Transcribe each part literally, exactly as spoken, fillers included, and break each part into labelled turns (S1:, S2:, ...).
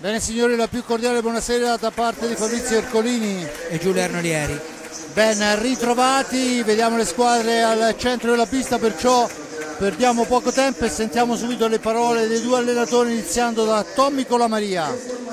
S1: Bene signori, la più cordiale buonasera da parte di Fabrizio Ercolini
S2: e Giulio Arnolieri.
S1: Ben ritrovati, vediamo le squadre al centro della pista, perciò perdiamo poco tempo e sentiamo subito le parole dei due allenatori, iniziando da Tommy Colamaria.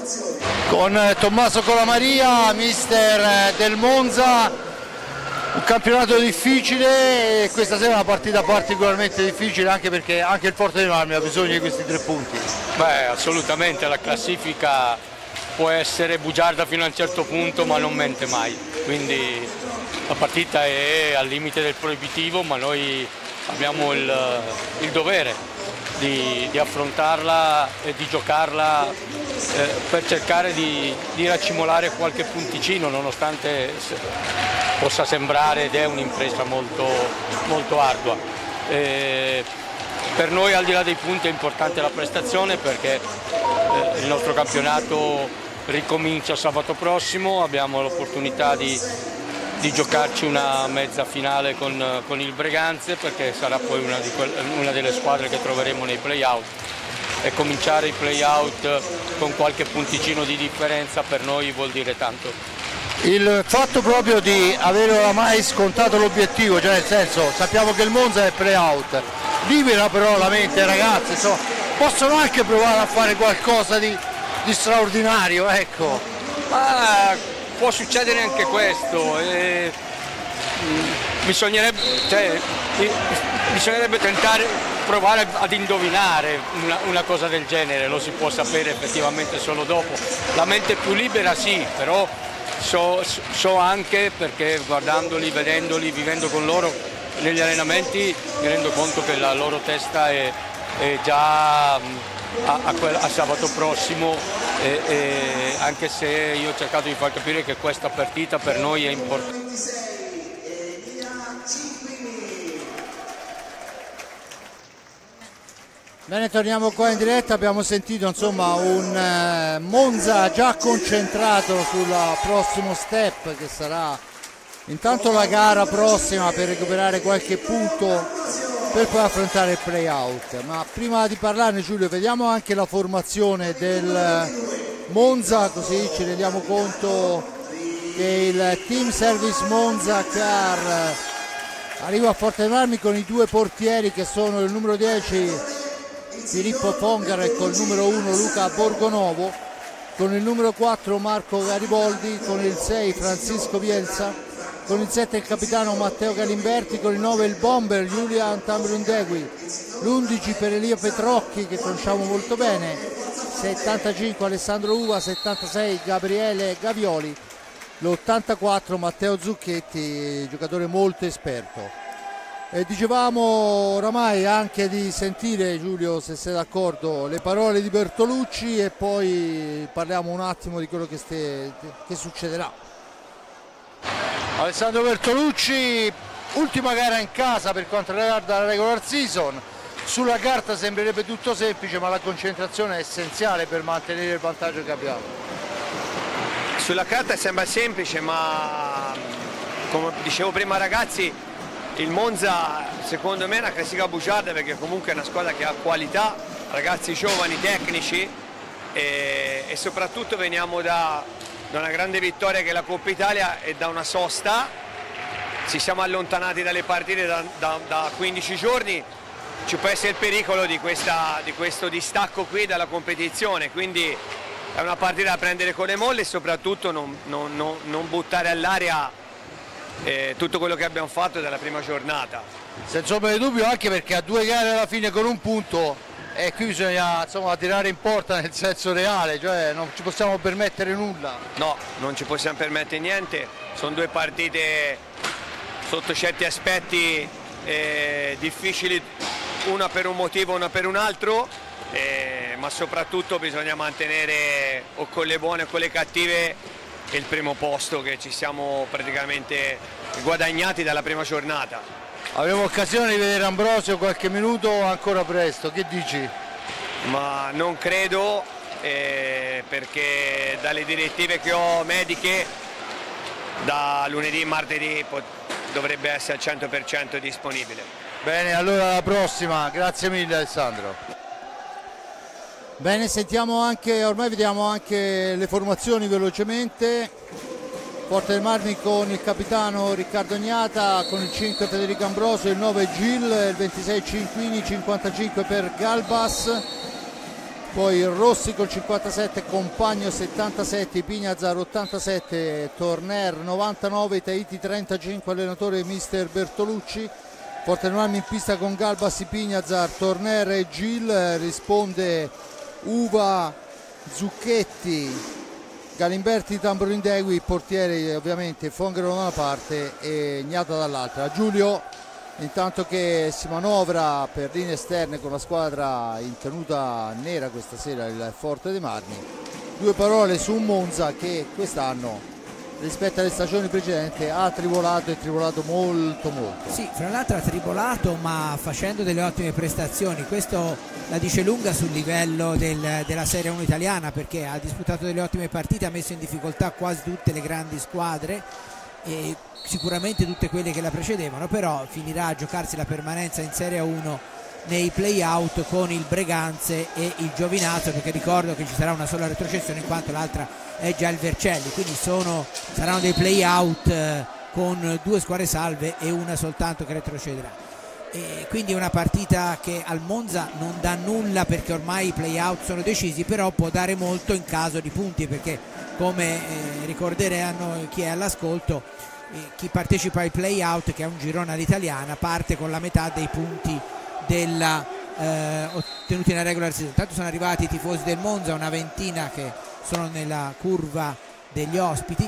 S1: Con Tommaso Colamaria, mister del Monza, un campionato difficile e questa sera è una partita particolarmente difficile, anche perché anche il Forte dei Marmi ha bisogno di questi tre punti.
S3: Beh, assolutamente, la classifica può essere bugiarda fino a un certo punto ma non mente mai, quindi la partita è al limite del proibitivo, ma noi abbiamo il, il dovere di, di affrontarla e di giocarla eh, per cercare di, di raccimolare qualche punticino, nonostante possa sembrare, ed è un'impresa molto, molto ardua. E per noi, al di là dei punti, è importante la prestazione, perché eh, il nostro campionato ricomincia sabato prossimo, abbiamo l'opportunità di, di giocarci una mezza finale con, con il Breganze, perché sarà poi una, di quelle, una delle squadre che troveremo nei play-out, e cominciare i play-out con qualche punticino di differenza per noi vuol dire tanto.
S1: Il fatto proprio di aver oramai scontato l'obiettivo, cioè nel senso, sappiamo che il Monza è play-out, libera però la mente, ragazzi, insomma, possono anche provare a fare qualcosa di, di straordinario, ecco.
S3: Ma può succedere anche questo, e, mh, bisognerebbe, cioè, bisognerebbe tentare, provare ad indovinare una, una cosa del genere, lo si può sapere effettivamente solo dopo. La mente è più libera, sì, però so, so anche, perché guardandoli, vedendoli, vivendo con loro negli allenamenti, mi rendo conto che la loro testa è, è già a, a, quel, a sabato prossimo, e, e anche se io ho cercato di far capire che questa partita per noi è importante.
S1: Bene, torniamo qua in diretta, abbiamo sentito insomma un eh, Monza già concentrato sul prossimo step, che sarà intanto la gara prossima per recuperare qualche punto per poi affrontare il play-out. Ma prima di parlarne, Giulio, vediamo anche la formazione del Monza, così ci rendiamo conto che il Team Service Monza Car arriva a Forte dei Marmi con i due portieri, che sono il numero dieci Filippo Pongar e col numero uno Luca Borgonovo, con il numero quattro Marco Gariboldi, con il sei Francisco Bielsa, con il sette il capitano Matteo Galimberti, con il nove il bomber Julian Tambrundegui, l'undici per Elia Petrocchi, che conosciamo molto bene, settantacinque Alessandro Uva, settantasei Gabriele Gavioli, l'ottantaquattro Matteo Zucchetti, giocatore molto esperto. E dicevamo oramai anche di sentire, Giulio, se sei d'accordo, le parole di Bertolucci, e poi parliamo un attimo di quello che, ste, che succederà. Alessandro Bertolucci, ultima gara in casa per quanto riguarda la regular season. Sulla carta sembrerebbe tutto semplice, ma la concentrazione è essenziale per mantenere il vantaggio che abbiamo.
S4: Sulla carta sembra semplice, ma come dicevo prima, ragazzi, il Monza secondo me è una classica bugiarda, perché comunque è una squadra che ha qualità, ragazzi giovani, tecnici, e, e soprattutto veniamo da, da una grande vittoria che è la Coppa Italia e da una sosta. Ci siamo allontanati dalle partite da, da, da quindici giorni, ci può essere il pericolo di, questa, di questo distacco qui dalla competizione, quindi è una partita da prendere con le molle e soprattutto non, non, non, non buttare all'aria Eh, tutto quello che abbiamo fatto dalla prima giornata.
S1: Senza ombra di dubbio, anche perché a due gare alla fine con un punto, e qui bisogna insomma tirare in porta nel senso reale, cioè non ci possiamo permettere nulla.
S4: No, non ci possiamo permettere niente, sono due partite sotto certi aspetti eh, difficili, una per un motivo, una per un altro, eh, ma soprattutto bisogna mantenere o con le buone o con le cattive il primo posto che ci siamo praticamente guadagnati dalla prima giornata.
S1: Avremo occasione di vedere Ambrosio qualche minuto o ancora presto, che dici?
S4: Ma non credo, eh, perché dalle direttive che ho mediche, da lunedì e martedì dovrebbe essere al cento per cento disponibile.
S1: Bene, allora alla prossima, grazie mille Alessandro. Bene, sentiamo anche, ormai vediamo anche le formazioni velocemente. Forte dei Marmi con il capitano Riccardo Gnata, con il cinque Federico Ambrosio, il nove Gil, il ventisei Cinquini, cinquantacinque per Galbas, poi il Rossi col cinquantasette, Compagno settantasette, Pignazar ottantasette, Torner novantanove, Tahiti trentacinque, allenatore mister Bertolucci. Forte dei Marmi in pista con Galbas, Pignazar, Torner e Gil, risponde Uva, Zucchetti, Galimberti, Tamborindegui, portieri ovviamente Fongaro da una parte e Gnata dall'altra. Giulio, intanto che si manovra per linee esterne con la squadra in tenuta nera questa sera, il Forte dei Marmi, due parole su un Monza che quest'anno rispetto alle stagioni precedenti ha tribolato e tribolato molto molto.
S2: Sì, fra l'altro ha tribolato ma facendo delle ottime prestazioni, questo la dice lunga sul livello del, della Serie uno italiana, perché ha disputato delle ottime partite, ha messo in difficoltà quasi tutte le grandi squadre e sicuramente tutte quelle che la precedevano, però finirà a giocarsi la permanenza in Serie uno nei play-out con il Breganze e il Giovinazzo, perché ricordo che ci sarà una sola retrocessione in quanto l'altra è già il Vercelli, quindi sono, saranno dei play-out eh, con due squadre salve e una soltanto che retrocederà, e quindi è una partita che al Monza non dà nulla perché ormai i play-out sono decisi, però può dare molto in caso di punti, perché come eh, ricorderanno chi è all'ascolto, eh, chi partecipa ai play-out, che è un girone all'italiana, parte con la metà dei punti della, eh, ottenuti nella regular season. Intanto sono arrivati i tifosi del Monza, una ventina che sono nella curva degli ospiti,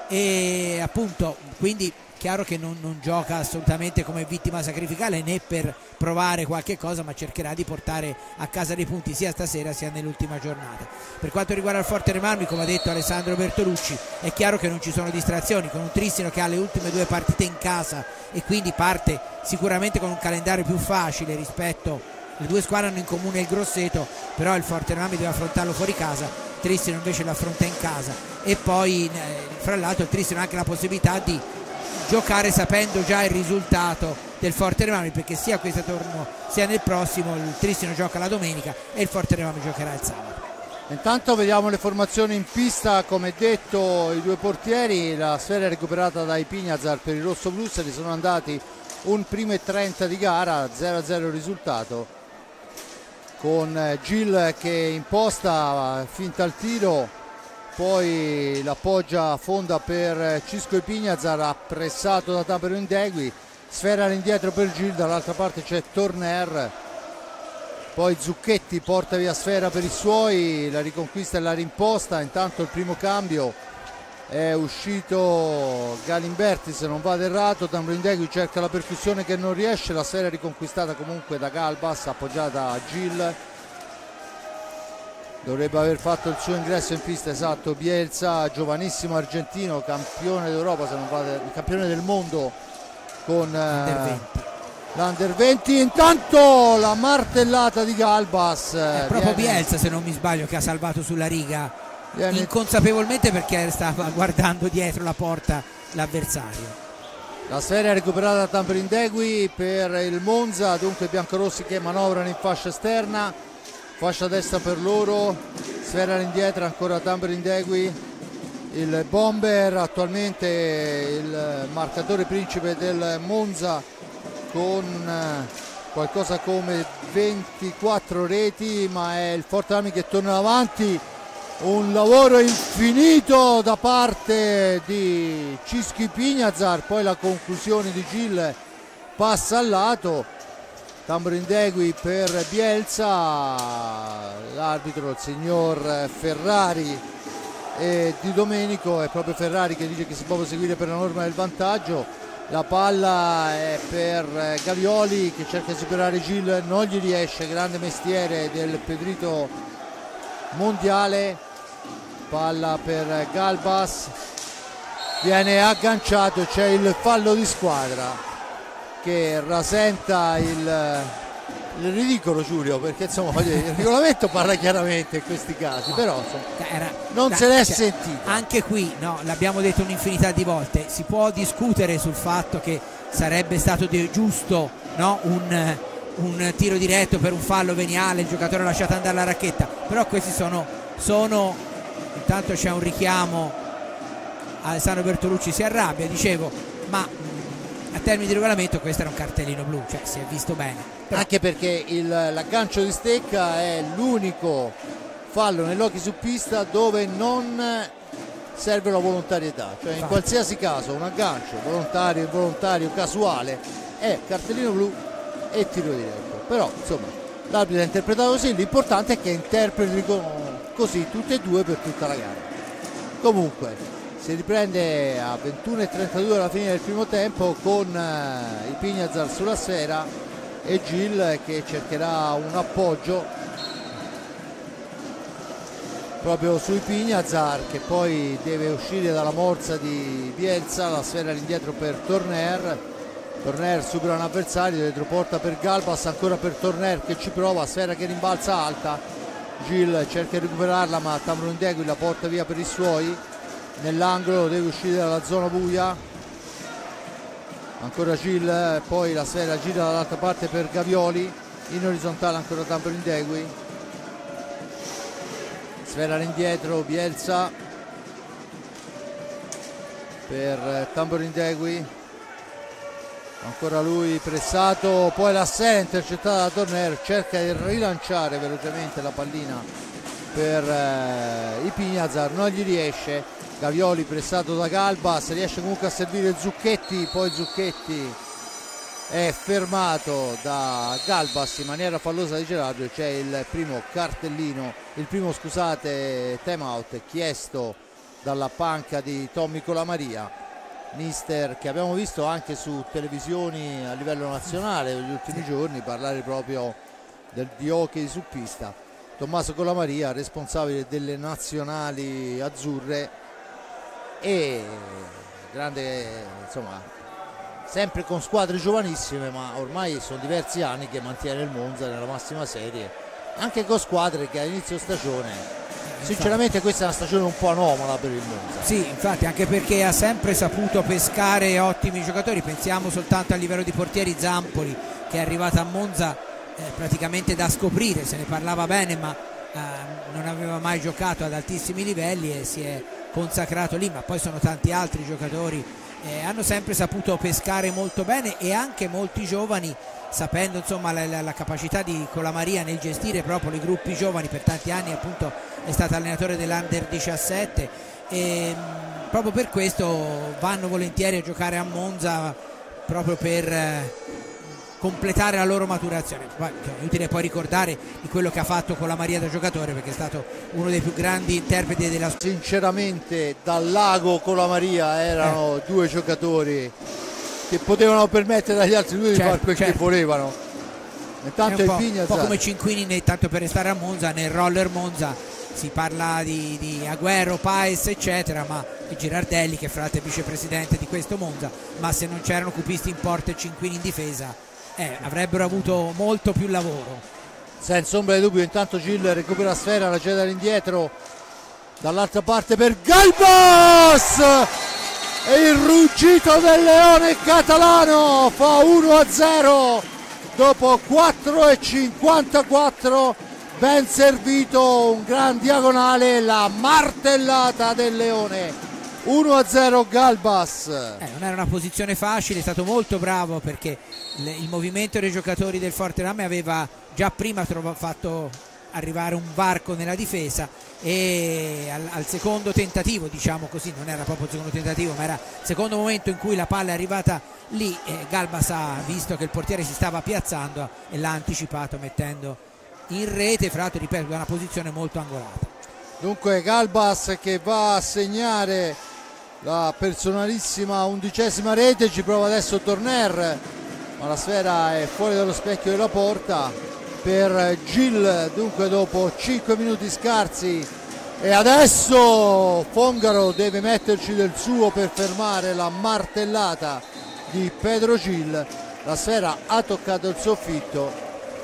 S2: e appunto quindi chiaro che non, non gioca assolutamente come vittima sacrificale né per provare qualche cosa, ma cercherà di portare a casa dei punti sia stasera sia nell'ultima giornata. Per quanto riguarda il Forte dei Marmi, come ha detto Alessandro Bertolucci, è chiaro che non ci sono distrazioni, con un Tristino che ha le ultime due partite in casa e quindi parte sicuramente con un calendario più facile rispetto, le due squadre hanno in comune il Grosseto, però il Forte dei Marmi deve affrontarlo fuori casa, Tristino invece l'affronta in casa, e poi fra l'altro il Tristino ha anche la possibilità di giocare sapendo già il risultato del Forte dei Marmi, perché sia questo turno sia nel prossimo il Tristino gioca la domenica e il Forte dei Marmi giocherà il sabato.
S1: Intanto vediamo le formazioni in pista, come detto i due portieri, la sfera è recuperata dai Pignazar per i rossoblues, li sono andati un primo e trenta di gara, zero a zero il risultato, con Gil che imposta, finta il tiro, poi l'appoggia fonda per Cisco e Pignazar, appressato da Tamborindegui, sfera all'indietro per Gil, dall'altra parte c'è Torner, poi Zucchetti porta via sfera per i suoi, la riconquista e la rimposta. Intanto il primo cambio è uscito Galimberti, se non vado errato, Tamborindegui cerca la percussione che non riesce, la sfera è riconquistata comunque da Galbas, appoggiata a Gil. Dovrebbe aver fatto il suo ingresso in pista, esatto, Bielsa, giovanissimo argentino, campione d'Europa, se non vado, il campione del mondo con eh, l'Under venti. Intanto la martellata di Galbas,
S2: è proprio
S1: viene...
S2: Bielsa se non mi sbaglio che ha salvato sulla riga,
S1: viene...
S2: inconsapevolmente, perché stava guardando dietro la porta l'avversario.
S1: La sfera è recuperata da Tamborindegui per il Monza, dunque i biancorossi che manovrano in fascia esterna, fascia destra per loro, sfera all'indietro ancora Tamborindegui, il bomber attualmente il marcatore principe del Monza con qualcosa come ventiquattro reti, ma è il Forte Armi che torna avanti, un lavoro infinito da parte di Cischi Pignazar, poi la conclusione di Gil passa al lato, Tamborindegui per Bielsa, l'arbitro il signor Ferrari e Di Domenico, è proprio Ferrari che dice che si può proseguire per la norma del vantaggio. La palla è per Gavioli che cerca di superare Gil, non gli riesce, grande mestiere del Pedrito mondiale, palla per Galbas, viene agganciato, c'è il fallo di squadra che rasenta il, il ridicolo, Giulio, perché insomma il regolamento parla chiaramente in questi casi, però insomma,
S2: Era,
S1: non
S2: da,
S1: se l'è
S2: cioè,
S1: sentito.
S2: Anche qui, no, l'abbiamo detto un'infinità di volte, si può discutere sul fatto che sarebbe stato di, giusto, no, un, un tiro diretto per un fallo veniale, il giocatore ha lasciato andare la racchetta, però questi sono, sono intanto c'è un richiamo, Alessandro Bertolucci si arrabbia, dicevo, ma a termini di regolamento questo era un cartellino blu, cioè si è visto bene. Però... anche perché il, l'aggancio di stecca è l'unico fallo nell'hockey su pista dove non serve la volontarietà, cioè in Infatti. qualsiasi caso un aggancio volontario, involontario, casuale è cartellino blu e tiro diretto. Però insomma l'arbitro ha interpretato così, l'importante è che interpreti così tutte e due per tutta la gara. Comunque si riprende a ventuno e trentadue alla fine del primo tempo con uh, il Pignazar sulla sfera e Gil che cercherà un appoggio proprio sui Pignazar, che poi deve uscire dalla morsa di Bielsa. La sfera all'indietro per Torner, Torner supera un avversario, retroporta per Galbas, ancora per Torner che ci prova, sfera che rimbalza alta, Gil cerca di recuperarla ma Tamburindegui la porta via per i suoi, nell'angolo deve uscire dalla zona buia, ancora Gil, poi la sfera gira dall'altra parte per Gavioli, in orizzontale ancora Tamburindegui, sfera all'indietro, Bielsa per Tamburindegui, ancora lui pressato, poi la sfera intercettata da Torner, cerca di rilanciare velocemente la pallina per eh, i Pignazar, non gli riesce, Gavioli pressato da Galbas, riesce comunque a servire Zucchetti, poi Zucchetti è fermato da Galbas in maniera fallosa di Gerardo. C'è il primo cartellino, il primo scusate time out chiesto dalla panca di Tommy Colamaria, mister che abbiamo visto anche su televisioni a livello nazionale negli ultimi giorni parlare proprio del, di hockey su pista. Tommaso Colamaria, responsabile delle nazionali azzurre e grande, insomma, sempre con squadre giovanissime, ma ormai sono diversi anni che mantiene il Monza nella massima serie, anche con squadre che all'inizio stagione, sinceramente questa è una stagione un po' anomala per il Monza. Sì, infatti, anche perché ha sempre saputo pescare ottimi giocatori, pensiamo soltanto a livello di portieri Zampoli che è arrivato a Monza eh, praticamente da scoprire, se ne parlava bene ma eh, non aveva mai giocato ad altissimi livelli e si è consacrato lì, ma poi sono tanti altri giocatori. Eh, hanno sempre saputo pescare molto bene e anche molti giovani, sapendo insomma la, la, la capacità di Colamaria nel gestire proprio i gruppi giovani, per tanti anni appunto è stato allenatore dell'Under diciassette e mh, proprio per questo vanno volentieri a giocare a Monza proprio per eh, completare la loro maturazione. Poi, cioè, è utile poi ricordare di quello che ha fatto Colamaria da giocatore, perché è stato uno dei più grandi interpreti della sua.
S1: Sinceramente dal Lago Colamaria erano eh. due giocatori che potevano permettere agli altri due certo, di fare quel certo. che volevano. Intanto
S2: è un,
S1: po',
S2: il un po' come Cinquini, tanto per restare a Monza, nel roller Monza si parla di, di Agüero, Paes eccetera, ma di Girardelli che fra l'altro è vicepresidente di questo Monza, ma se non c'erano cupisti in porta e Cinquini in difesa eh, avrebbero avuto molto più lavoro.
S1: Senza ombra di dubbio. Intanto Gil recupera la sfera, la cede all'indietro dall'altra parte per Galbas e il ruggito del leone catalano fa uno a zero dopo quattro e cinquantaquattro. Ben servito, un gran diagonale, la martellata del leone, uno a zero Galbas.
S2: Eh, non era una posizione facile, è stato molto bravo perché le, il movimento dei giocatori del Forte Rame aveva già prima trova, fatto arrivare un varco nella difesa e al, al secondo tentativo, diciamo così, non era proprio il secondo tentativo ma era il secondo momento in cui la palla è arrivata lì, eh, Galbas ha visto che il portiere si stava piazzando e l'ha anticipato mettendo in rete, fra l'altro ripeto da una posizione molto angolata.
S1: Dunque Galbas che va a segnare la personalissima undicesima rete, ci prova adesso Torner ma la sfera è fuori dallo specchio della porta per Gil. Dunque dopo cinque minuti scarsi e adesso Fongaro deve metterci del suo per fermare la martellata di Pedro Gil, la sfera ha toccato il soffitto.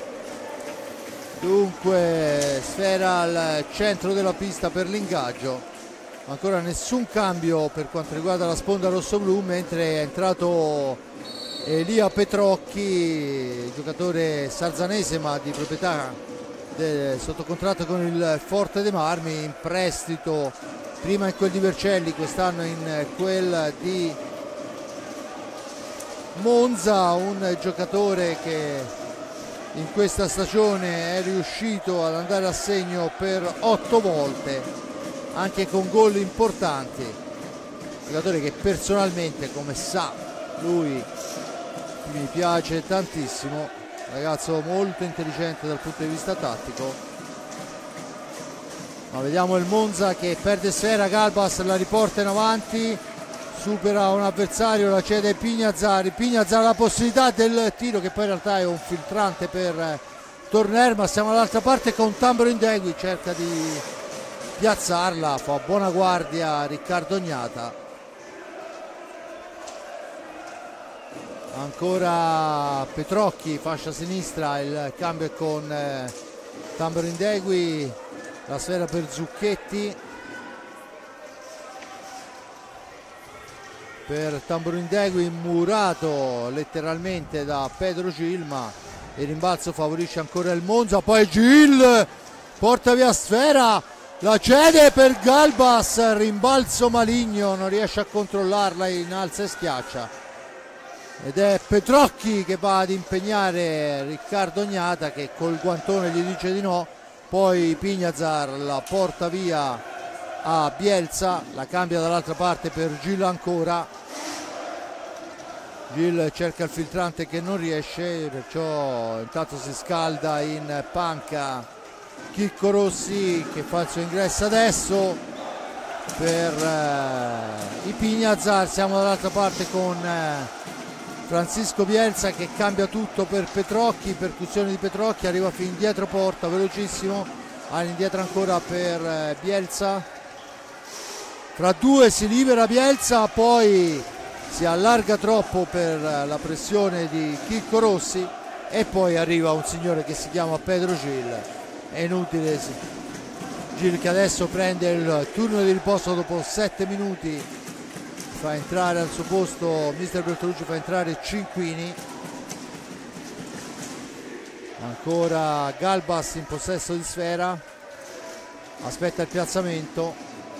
S1: Dunque sfera al centro della pista per l'ingaggio, ancora nessun cambio per quanto riguarda la sponda rosso-blu, mentre è entrato Elia Petrocchi, giocatore sarzanese ma di proprietà de, sotto contratto con il Forte dei Marmi, in prestito prima in quel di Vercelli, quest'anno in quel di Monza, un giocatore che in questa stagione è riuscito ad andare a segno per otto volte, anche con gol importanti, giocatore che personalmente, come sa lui, mi piace tantissimo, ragazzo molto intelligente dal punto di vista tattico. Ma vediamo il Monza che perde sfera, Galbas la riporta in avanti, supera un avversario, la cede Pignazzari, Pignazzari ha la possibilità del tiro che poi in realtà è un filtrante per Torner, ma siamo dall'altra parte con Tamburo Indegui, cerca di piazzarla, fa buona guardia Riccardo Ognata. Ancora Petrocchi, fascia sinistra, il cambio è con eh, Tamburo Indegui, la sfera per Zucchetti, per Tamburo Indegui, murato letteralmente da Pedro Gil, ma il rimbalzo favorisce ancora il Monza, poi Gil porta via sfera, la cede per Galbas, rimbalzo maligno, non riesce a controllarla, innalza e schiaccia. Ed è Petrocchi che va ad impegnare Riccardo Ognata, che col guantone gli dice di no, poi Pignazar la porta via a Bielsa, la cambia dall'altra parte per Gil ancora. Gil cerca il filtrante che non riesce, perciò intanto si scalda in panca Chicco Rossi che fa il suo ingresso adesso per eh, i Pignazar. Siamo dall'altra parte con eh, Francisco Bielsa che cambia tutto per Petrocchi, percussione di Petrocchi, arriva fin dietro porta, velocissimo, all'indietro ancora per eh, Bielsa, fra due si libera Bielsa, poi si allarga troppo per eh, la pressione di Chicco Rossi e poi arriva un signore che si chiama Pedro Gil. È inutile, Gil che adesso prende il turno di riposo dopo sette minuti, fa entrare al suo posto mister Bertolucci, fa entrare Cinquini. Ancora Galbas in possesso di sfera, aspetta il piazzamento,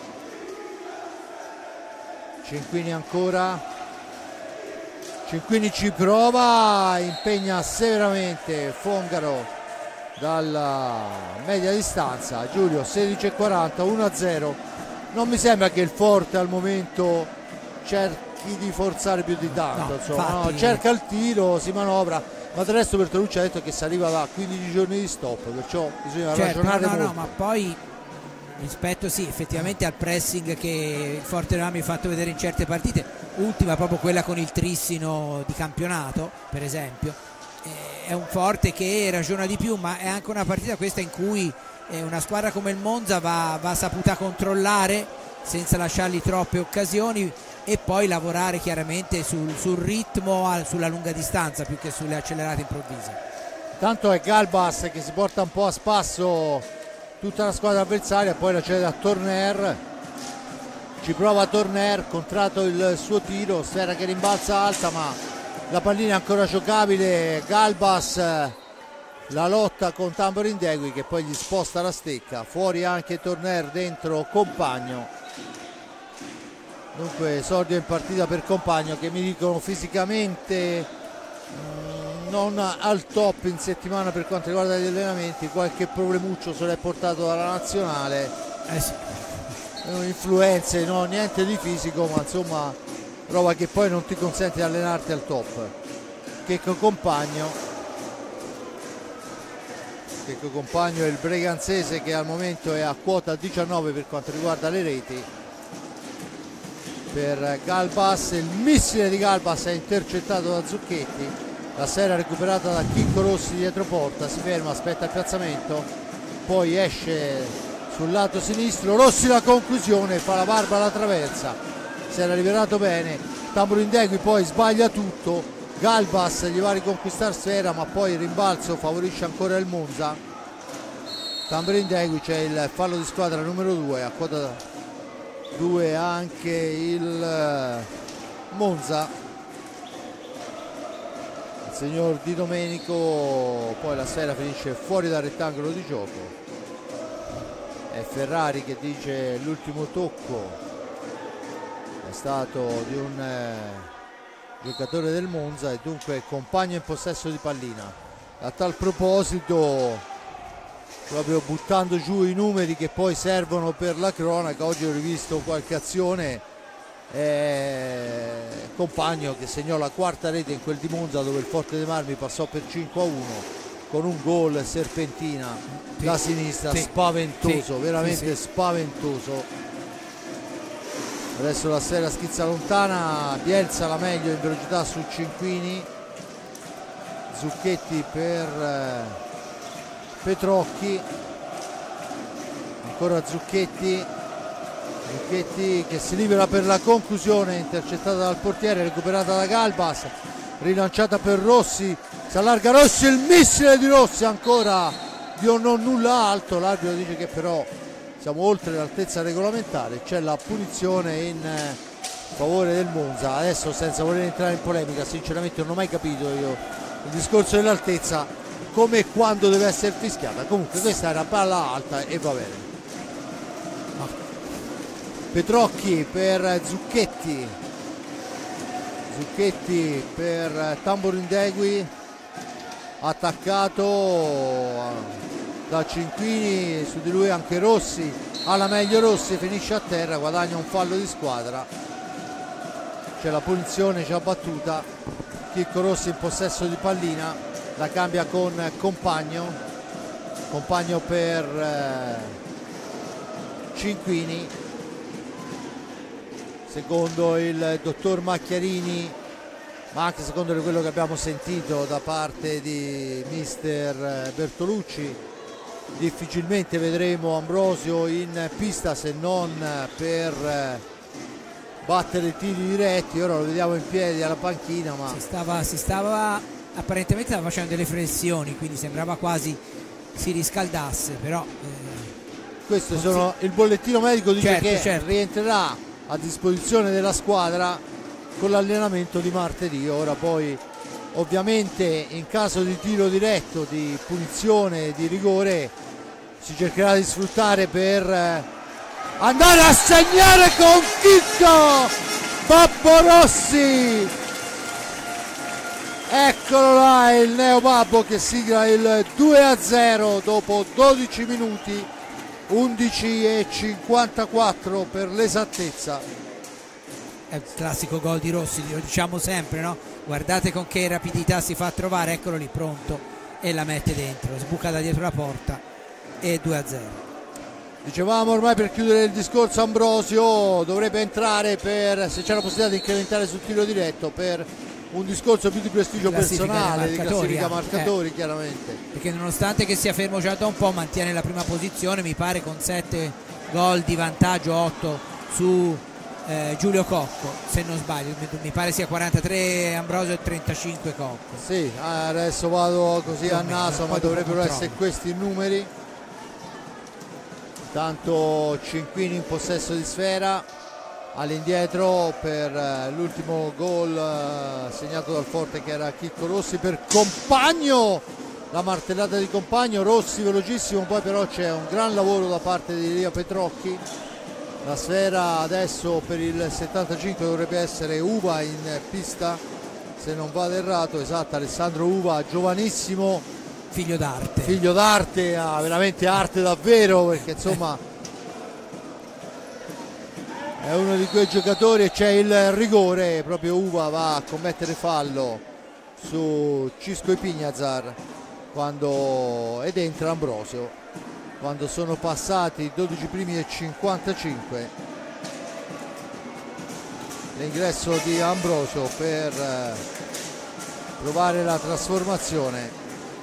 S1: Cinquini ancora, Cinquini ci prova, impegna severamente Fongaro dalla media distanza. Giulio, sedici e quaranta, uno a zero. Non mi sembra che il Forte al momento cerchi di forzare più di tanto,
S2: no,
S1: insomma, no, cerca il tiro, si manovra, ma del resto Bertolucci ha detto che si arriva da quindici giorni di stop, perciò bisogna
S2: certo,
S1: ragionare
S2: no, no,
S1: molto.
S2: No, ma poi rispetto sì effettivamente al pressing che il Forte Rami ha fatto vedere in certe partite, ultima proprio quella con il Trissino di campionato per esempio, eh, è un Forte che ragiona di più, ma è anche una partita questa in cui eh, una squadra come il Monza va, va saputa controllare senza lasciargli troppe occasioni e poi lavorare chiaramente sul, sul ritmo, al, sulla lunga distanza più che sulle accelerate improvvise.
S1: Tanto è Galbas che si porta un po' a spasso tutta la squadra avversaria, poi la cede a Torner, ci prova Torner, contratto il suo tiro, sfera che rimbalza alta ma la pallina è ancora giocabile. Galbas la lotta con Tamburo Indegui che poi gli sposta la stecca, fuori anche Torner, dentro Compagno. Dunque esordio in partita per Compagno che mi dicono fisicamente mh, non al top in settimana per quanto riguarda gli allenamenti, qualche problemuccio se l'è portato dalla nazionale,
S2: eh sì.
S1: influenze, no, niente di fisico, ma insomma roba che poi non ti consente di allenarti al top. Checco Compagno Checco Compagno è il breganzese che al momento è a quota diciannove per quanto riguarda le reti. Per Galbas, il missile di Galbas è intercettato da Zucchetti, la sfera recuperata da Chicco Rossi dietro porta, si ferma, aspetta il piazzamento, poi esce sul lato sinistro, Rossi la conclusione, fa la barba alla traversa, si era liberato bene, Tamburo Indegui poi sbaglia tutto, Galbas gli va a riconquistare sfera ma poi il rimbalzo favorisce ancora il Monza. Tamburo Indegui, c'è il fallo di squadra numero due, a quota due anche il Monza. signor Di Domenico, poi la sfera finisce fuori dal rettangolo di gioco. È Ferrari che dice l'ultimo tocco è stato di un eh, giocatore del Monza e dunque Compagno in possesso di pallina. A tal proposito, proprio buttando giù i numeri che poi servono per la cronaca, oggi ho rivisto qualche azione, eh, Compagno che segnò la quarta rete in quel di Monza dove il Forte dei Marmi passò per cinque a uno con un gol serpentina sì, da sinistra, sì, spaventoso, sì, veramente sì, sì. spaventoso. Adesso la sfera schizza lontana, Bielsa la meglio in velocità su Cinquini, Zucchetti per eh, Petrocchi, ancora Zucchetti, Zucchetti che si libera per la conclusione, intercettata dal portiere, recuperata da Galbas, rilanciata per Rossi, si allarga Rossi, il missile di Rossi ancora di un non nulla alto, l'arbitro dice che però siamo oltre l'altezza regolamentare, c'è la punizione in favore del Monza. Adesso, senza voler entrare in polemica, sinceramente non ho mai capito io il discorso dell'altezza, come e quando deve essere fischiata. Comunque questa era palla alta e va bene. Petrocchi per Zucchetti, Zucchetti per Tamborindegui, attaccato da Cinquini, su di lui anche Rossi, alla meglio Rossi, finisce a terra, guadagna un fallo di squadra, c'è la punizione già battuta. Chicco Rossi in possesso di pallina, la cambia con Compagno, Compagno per eh, Cinquini, secondo il dottor Macchiarini, ma anche secondo quello che abbiamo sentito da parte di mister Bertolucci, difficilmente vedremo Ambrosio in pista se non per battere tiri diretti. Ora lo vediamo in piedi alla panchina, ma
S2: si stava, si stava apparentemente stava facendo delle flessioni, quindi sembrava quasi si riscaldasse, però eh,
S1: questo sono si... il bollettino medico dice
S2: certo,
S1: che
S2: certo.
S1: rientrerà a disposizione della squadra con l'allenamento di martedì. Ora poi ovviamente in caso di tiro diretto, di punizione, di rigore, si cercherà di sfruttare per andare a segnare con Chicco Babbo Rossi. Eccolo là, il Neo Babbo che sigla il due a zero dopo dodici minuti, undici e cinquantaquattro per l'esattezza.
S2: È il classico gol di Rossi, lo diciamo sempre, no? Guardate con che rapidità si fa a trovare, eccolo lì pronto e la mette dentro, sbuca da dietro la porta e due a zero.
S1: Dicevamo ormai, per chiudere il discorso, Ambrosio dovrebbe entrare per, se c'è la possibilità di incrementare sul tiro diretto, per un discorso più di prestigio personale, di classifica marcatori, eh, chiaramente,
S2: perché nonostante che sia fermo già da un po' mantiene la prima posizione, mi pare, con sette gol di vantaggio, otto su eh, Giulio Cocco, se non sbaglio, mi, mi pare sia quarantatré Ambrosio e trentacinque Cocco.
S1: Sì, adesso vado così a naso, ma dovrebbero essere questi i numeri. Tanto Cinquini in possesso di sfera, all'indietro per l'ultimo gol segnato dal Forte, che era Chicco Rossi, per Compagno, la martellata di Compagno, Rossi velocissimo, poi però c'è un gran lavoro da parte di Elia Petrocchi. La sfera adesso per il settantacinque dovrebbe essere Uva in pista, se non vado errato, esatto, Alessandro Uva, giovanissimo,
S2: figlio d'arte,
S1: figlio d'arte, ha veramente arte davvero, perché insomma è uno di quei giocatori, e c'è il rigore, proprio Uva va a commettere fallo su Cisco Ipignazar quando ed entra Ambrosio quando sono passati dodici primi e cinquantacinque. L'ingresso di Ambrosio per provare la trasformazione.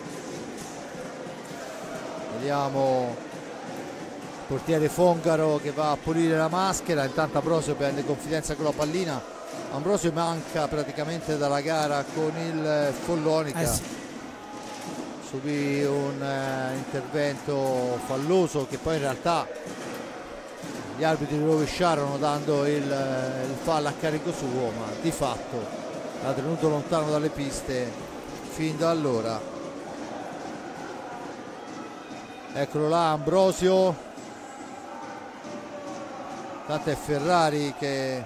S1: Vediamo il portiere Fongaro che va a pulire la maschera, intanto Ambrosio prende confidenza con la pallina. Ambrosio manca praticamente dalla gara con il Follonica, eh sì. subì un eh, intervento falloso che poi in realtà gli arbitri rovesciarono dando il, il fallo a carico suo, ma di fatto l'ha tenuto lontano dalle piste fin da allora. Eccolo là Ambrosio, tanto è Ferrari che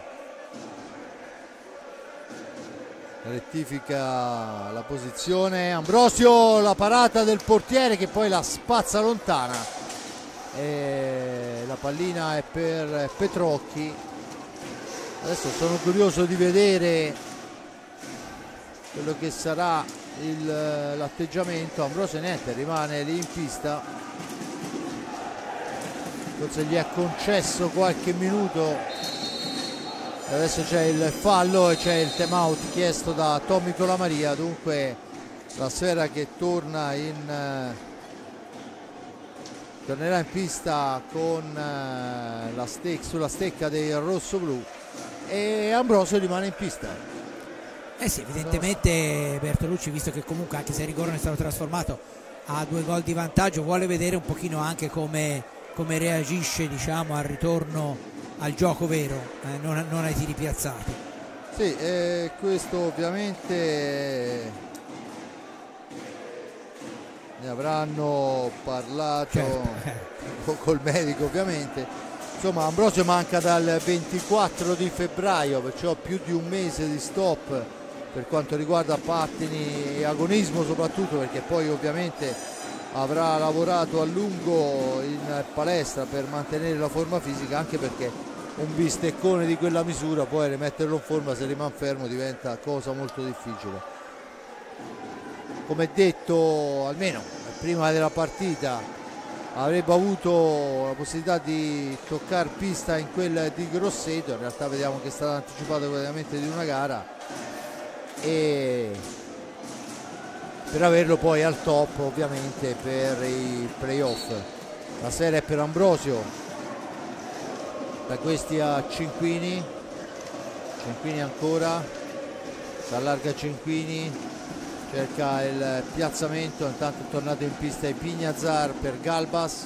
S1: rettifica la posizione. Ambrosio, la parata del portiere che poi la spazza lontana e la pallina è per Petrocchi. Adesso sono curioso di vedere quello che sarà l'atteggiamento. Ambrosio niente, rimane lì in pista, forse gli è concesso qualche minuto. Adesso c'è il fallo e c'è il time out chiesto da Tommy Colamaria. Dunque la sfera che torna in tornerà in pista con la stecca, sulla stecca dei rossoblù, e Ambrosio rimane in pista.
S2: Eh sì, evidentemente Bertolucci, visto che comunque anche se il rigore non è stato trasformato, ha due gol di vantaggio, vuole vedere un pochino anche come, come reagisce, diciamo, al ritorno al gioco vero, eh, non, non ai tiri piazzati.
S1: Sì, eh, questo ovviamente ne avranno parlato, certo, col medico ovviamente. Insomma, Ambrosio manca dal ventiquattro di febbraio, perciò più di un mese di stop per quanto riguarda pattini e agonismo, soprattutto perché poi ovviamente avrà lavorato a lungo in palestra per mantenere la forma fisica, anche perché un bisteccone di quella misura poi rimetterlo in forma se rimane fermo diventa cosa molto difficile. Come detto, almeno prima della partita avrebbe avuto la possibilità di toccare pista in quel di Grosseto. In realtà vediamo che è stato anticipato praticamente di una gara, e per averlo poi al top ovviamente per i playoff. La serie è per Ambrosio, da questi a Cinquini, Cinquini ancora, si allarga Cinquini, cerca il piazzamento. Intanto è tornato in pista Ipignazar per Galbas,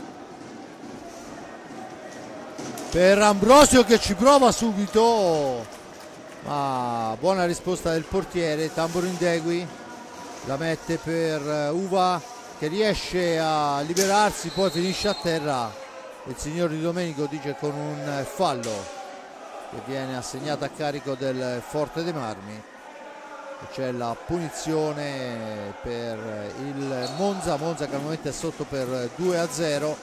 S1: per Ambrosio che ci prova subito, ma buona risposta del portiere. Tamborindegui la mette per Uva che riesce a liberarsi, poi finisce a terra. Il signor Di Domenico dice con un fallo che viene assegnato a carico del Forte dei Marmi. C'è la punizione per il Monza, Monza che al momento è sotto per due a zero.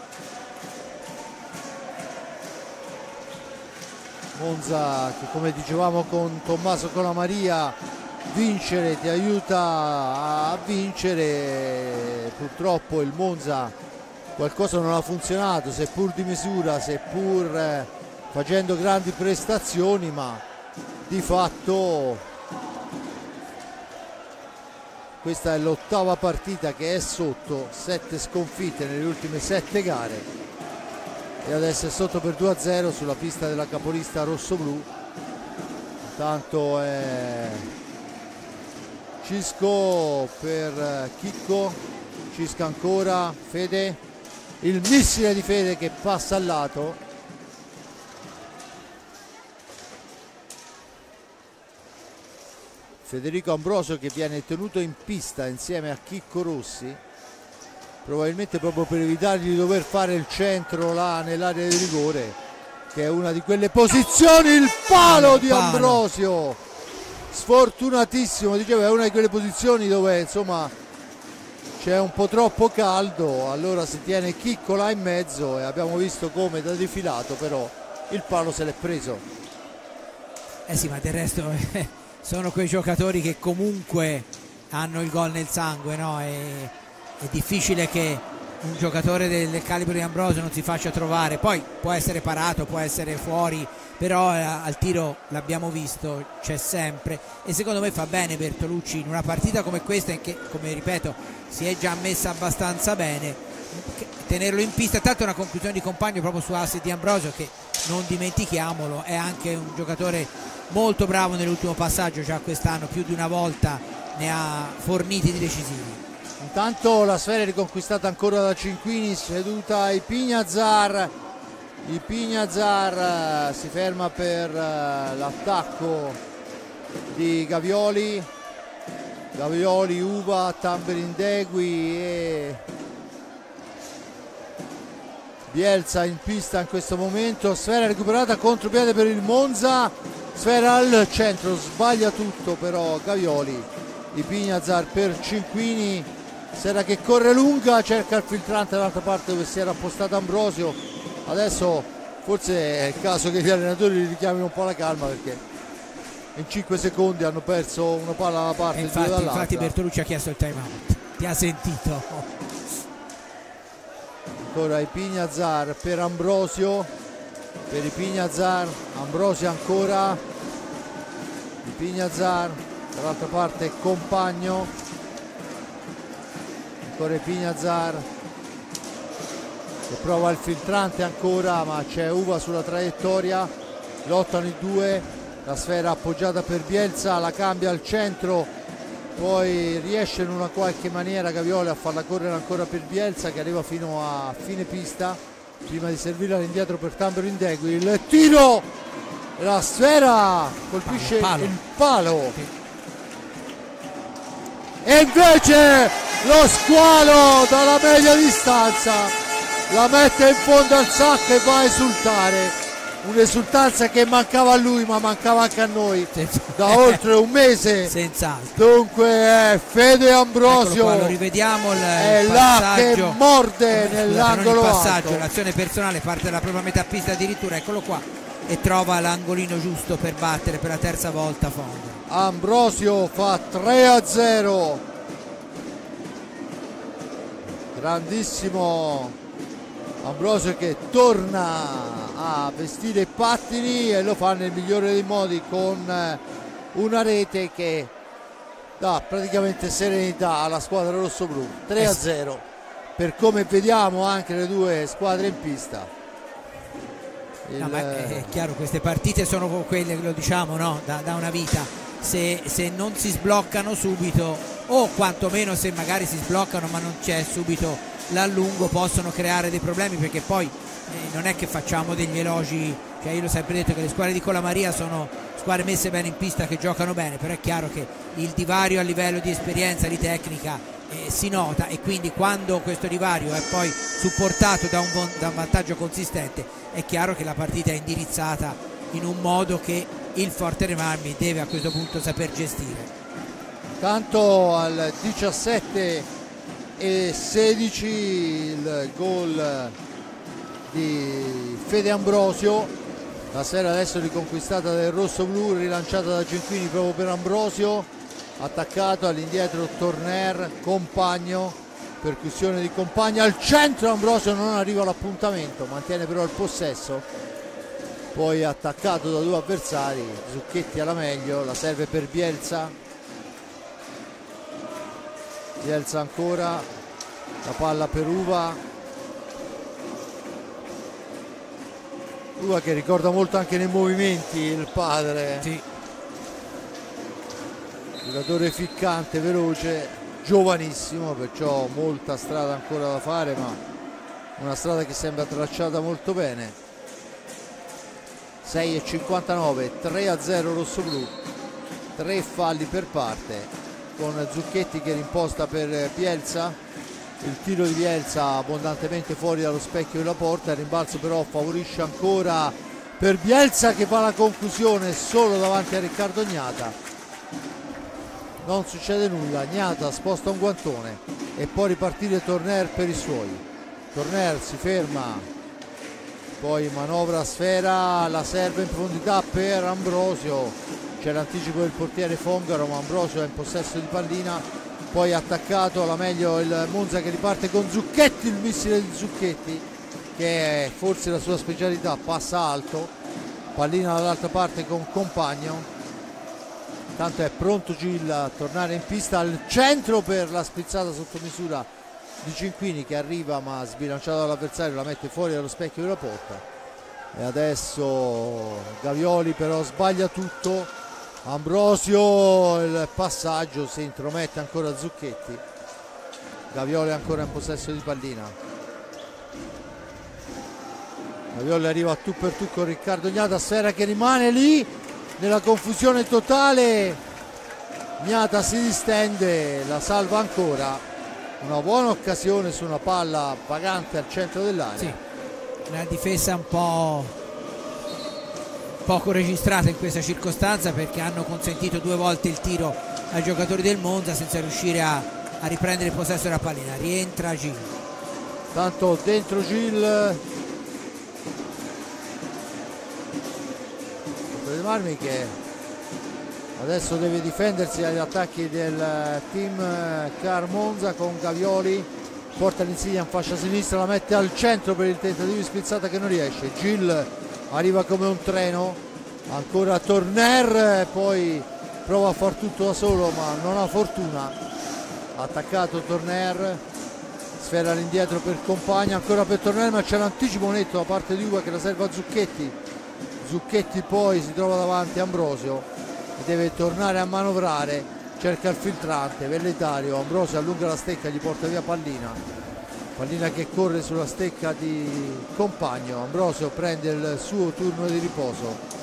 S1: Monza che, come dicevamo con Tommaso Colamaria, vincere ti aiuta a vincere. Purtroppo il Monza qualcosa non ha funzionato, seppur di misura, seppur facendo grandi prestazioni, ma di fatto questa è l'ottava partita che è sotto, sette sconfitte nelle ultime sette gare, e adesso è sotto per due a zero sulla pista della capolista rossoblù. Intanto è Cisco per Chicco, Cisco ancora, Fede, il missile di Fede che passa al lato. Federico Ambrosio che viene tenuto in pista insieme a Chicco Rossi, probabilmente proprio per evitargli di dover fare il centro là nell'area di rigore, che è una di quelle posizioni. Il palo di Ambrosio, sfortunatissimo, dicevo, è una di quelle posizioni dove insomma c'è un po' troppo caldo, allora si tiene Chicco là in mezzo e abbiamo visto come da defilato però il palo se l'è preso.
S2: Eh sì, ma del resto sono quei giocatori che comunque hanno il gol nel sangue, no? È, è difficile che un giocatore del calibro di Ambrosio non si faccia trovare, poi può essere parato, può essere fuori, però eh, al tiro l'abbiamo visto, c'è sempre, e secondo me fa bene Bertolucci in una partita come questa, in che, come ripeto, si è già messa abbastanza bene, tenerlo in pista. Tanto è una conclusione di compagno proprio su asse di Ambrosio, che non dimentichiamolo è anche un giocatore molto bravo nell'ultimo passaggio, già quest'anno più di una volta ne ha forniti di decisivi.
S1: Intanto la sfera è riconquistata ancora da Cinquini, seduta Ipignazar. Ipignazar si ferma per l'attacco di Gavioli, Gavioli, Uva, Tamberindegui e Bielsa in pista in questo momento. Sfera recuperata, contropiede per il Monza, sfera al centro, sbaglia tutto però Gavioli. Ipignazar per Cinquini, sfera che corre lunga, cerca il filtrante dall'altra parte dove si era appostato Ambrosio. Adesso forse è il caso che gli allenatori richiamino un po' la calma, perché in cinque secondi hanno perso una palla da una parte e
S2: infatti,
S1: due dall'altra.
S2: infatti Bertolucci ha chiesto il time out, ti ha sentito.
S1: Ancora Ipignazar per Ambrosio, per Ipignazar, Ambrosio ancora, Ipignazar, dall'altra parte Compagno, ancora Ipignazar che prova il filtrante ancora, ma c'è Uva sulla traiettoria, lottano i due, la sfera appoggiata per Bielsa, la cambia al centro, poi riesce in una qualche maniera Gavioli a farla correre ancora per Bielsa, che arriva fino a fine pista prima di servirla all'indietro per Tamberindegui. Il tiro, la sfera colpisce
S2: palo, palo.
S1: il palo e invece lo squalo dalla media distanza la mette in fondo al sacco e va a esultare. Un'esultanza che mancava a lui, ma mancava anche a noi da oltre un mese.
S2: Senz'altro.
S1: Dunque è Fede Ambrosio,
S2: qua, lo rivediamo il,
S1: è
S2: il
S1: là che
S2: passaggio,
S1: morde nell'angolo
S2: il passaggio,
S1: alto.
S2: l'azione personale parte dalla propria metà pista addirittura, eccolo qua, e trova l'angolino giusto per battere per la terza volta Fondo.
S1: Ambrosio fa tre a zero, grandissimo Ambrosio che torna a vestire i pattini e lo fa nel migliore dei modi, con una rete che dà praticamente serenità alla squadra rossoblù. Tre a zero per come vediamo anche le due squadre in pista. Il...
S2: No, ma è chiaro, queste partite sono quelle che lo diciamo, no? da, da una vita, se, se non si sbloccano subito, o quantomeno se magari si sbloccano ma non c'è subito l'allungo, possono creare dei problemi, perché poi eh, non è che facciamo degli elogi, cioè io l'ho sempre detto che le squadre di Colamaria sono squadre messe bene in pista, che giocano bene, però è chiaro che il divario a livello di esperienza, di tecnica eh, si nota, e quindi quando questo divario è poi supportato da un, da un vantaggio consistente, è chiaro che la partita è indirizzata in un modo che il Forte dei Marmi deve a questo punto saper gestire.
S1: Tanto al diciassette e sedici il gol di Fede Ambrosio, la sfera adesso riconquistata del rosso-blu, rilanciata da Cinquini proprio per Ambrosio, attaccato all'indietro Torner, Compagno, percussione di Compagno al centro, Ambrosio non arriva all'appuntamento, mantiene però il possesso, poi attaccato da due avversari, Zucchetti alla meglio, la serve per Bielsa. Bielsa ancora, la palla per Uva, Uva che ricorda molto anche nei movimenti il padre,
S2: sì.
S1: Giocatore ficcante, veloce, giovanissimo, perciò molta strada ancora da fare, ma una strada che sembra tracciata molto bene. Sei e cinquantanove, tre a zero rossoblù, tre falli per parte, con Zucchetti che rimposta per Bielsa, il tiro di Bielsa abbondantemente fuori dallo specchio della porta, il rimbalzo però favorisce ancora per Bielsa che fa la conclusione solo davanti a Riccardo Gnata. Non succede nulla, Gnata sposta un guantone e può ripartire Torner per i suoi. Torner si ferma, poi manovra sfera, la serve in profondità per Ambrosio. C'è l'anticipo del portiere Fongaro, ma Ambrosio è in possesso di pallina, poi attaccato alla meglio il Monza che riparte con Zucchetti, il missile di Zucchetti che è forse la sua specialità, passa alto, pallina dall'altra parte con Compagno, tanto è pronto Gil a tornare in pista al centro per la spizzata sotto misura di Cinquini che arriva ma sbilanciato dall'avversario, la mette fuori dallo specchio della porta. E adesso Gavioli però sbaglia tutto, Ambrosio il passaggio, si intromette ancora Zucchetti, Gavioli ancora in possesso di pallina, Gavioli arriva a tu per tu con Riccardo Gnata, sfera che rimane lì nella confusione totale, Gnata si distende, la salva ancora, una buona occasione su una palla vagante al centro dell'area.
S2: Sì, una difesa un po' poco registrata in questa circostanza, perché hanno consentito due volte il tiro ai giocatori del Monza senza riuscire a, a riprendere il possesso della pallina. Rientra Gil.
S1: Tanto dentro Gil De Marmi, che adesso deve difendersi dagli attacchi del team Car Monza con Gavioli. Porta l'insignia in fascia sinistra, la mette al centro per il tentativo di spizzata che non riesce. Gil arriva come un treno, ancora Torner, poi prova a far tutto da solo ma non ha fortuna. Attaccato Torner, sfera all'indietro per Compagna, ancora per Torner, ma c'è l'anticipo netto da parte di Uva che la serve a Zucchetti. Zucchetti poi si trova davanti a Ambrosio e deve tornare a manovrare, cerca il filtrante, Velletario, Ambrosio allunga la stecca, gli porta via pallina, pallina che corre sulla stecca di Compagno. Ambrosio prende il suo turno di riposo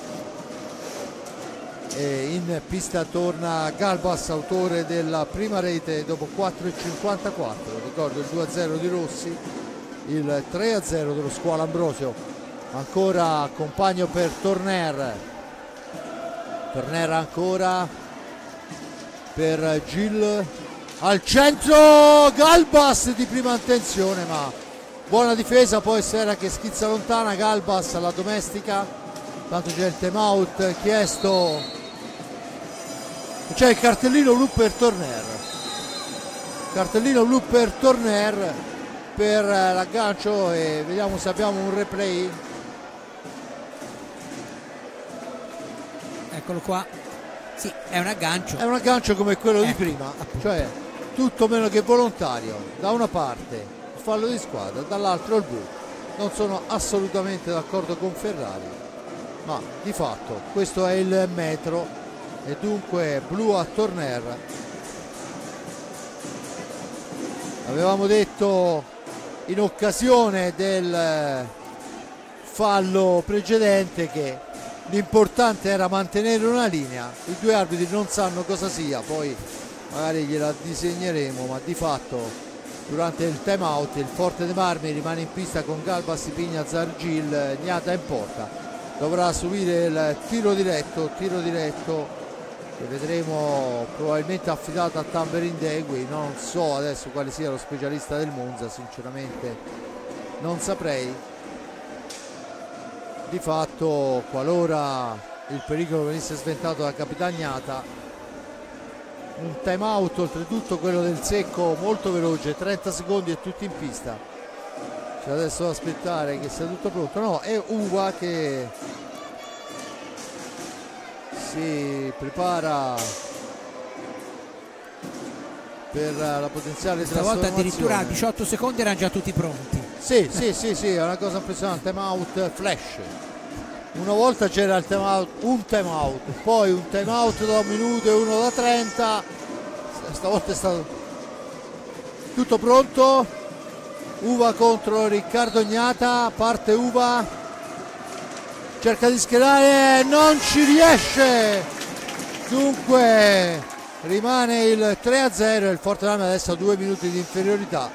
S1: e in pista torna Galbas, autore della prima rete dopo quattro e cinquantaquattro. Ricordo il due a zero di Rossi, il tre a zero dello Scuola Ambrosio. Ancora Compagno per Torner, Torner ancora per Gil, al centro Galbas di prima intenzione ma buona difesa, poi Sfera che schizza lontana, Galbas la domestica, tanto c'è il time out chiesto, c'è il cartellino blu per Torner, cartellino blu per Torner per l'aggancio, e vediamo se abbiamo un replay.
S2: Eccolo qua, sì, è un aggancio.
S1: È un aggancio come quello
S2: ecco,
S1: di prima,
S2: appunto.
S1: Cioè tutto meno che volontario. Da una parte il fallo di squadra, dall'altro il blu. Non sono assolutamente d'accordo con Ferrari, ma di fatto questo è il metro e dunque blu a Torner. Avevamo detto in occasione del fallo precedente che l'importante era mantenere una linea, i due arbitri non sanno cosa sia, poi magari gliela disegneremo, ma di fatto durante il time out il Forte De Marmi rimane in pista con Galbas, Pigna, Zargil, Gnata in porta, dovrà subire il tiro diretto, tiro diretto che vedremo probabilmente affidato a Tamberin Degui. Non so adesso quale sia lo specialista del Monza, sinceramente non saprei. Di fatto, qualora il pericolo venisse sventato da Capitan Gnata, un time out, oltretutto quello del secco molto veloce, trenta secondi e tutti in pista. C'è adesso da aspettare che sia tutto pronto. No, è Uva che si prepara per la potenziale trasformazione.
S2: Stavolta addirittura a diciotto secondi erano già tutti pronti.
S1: Sì, sì, sì, sì, è una cosa impressionante. Time out flash. Una volta c'era il time out, un time out, poi un time out da un minuto e uno da trenta. Stavolta è stato tutto pronto. Uva contro Riccardo Gnata, parte Uva, cerca di schierare, non ci riesce. Dunque rimane il tre a zero e il Forte Marmi adesso ha due minuti di inferiorità.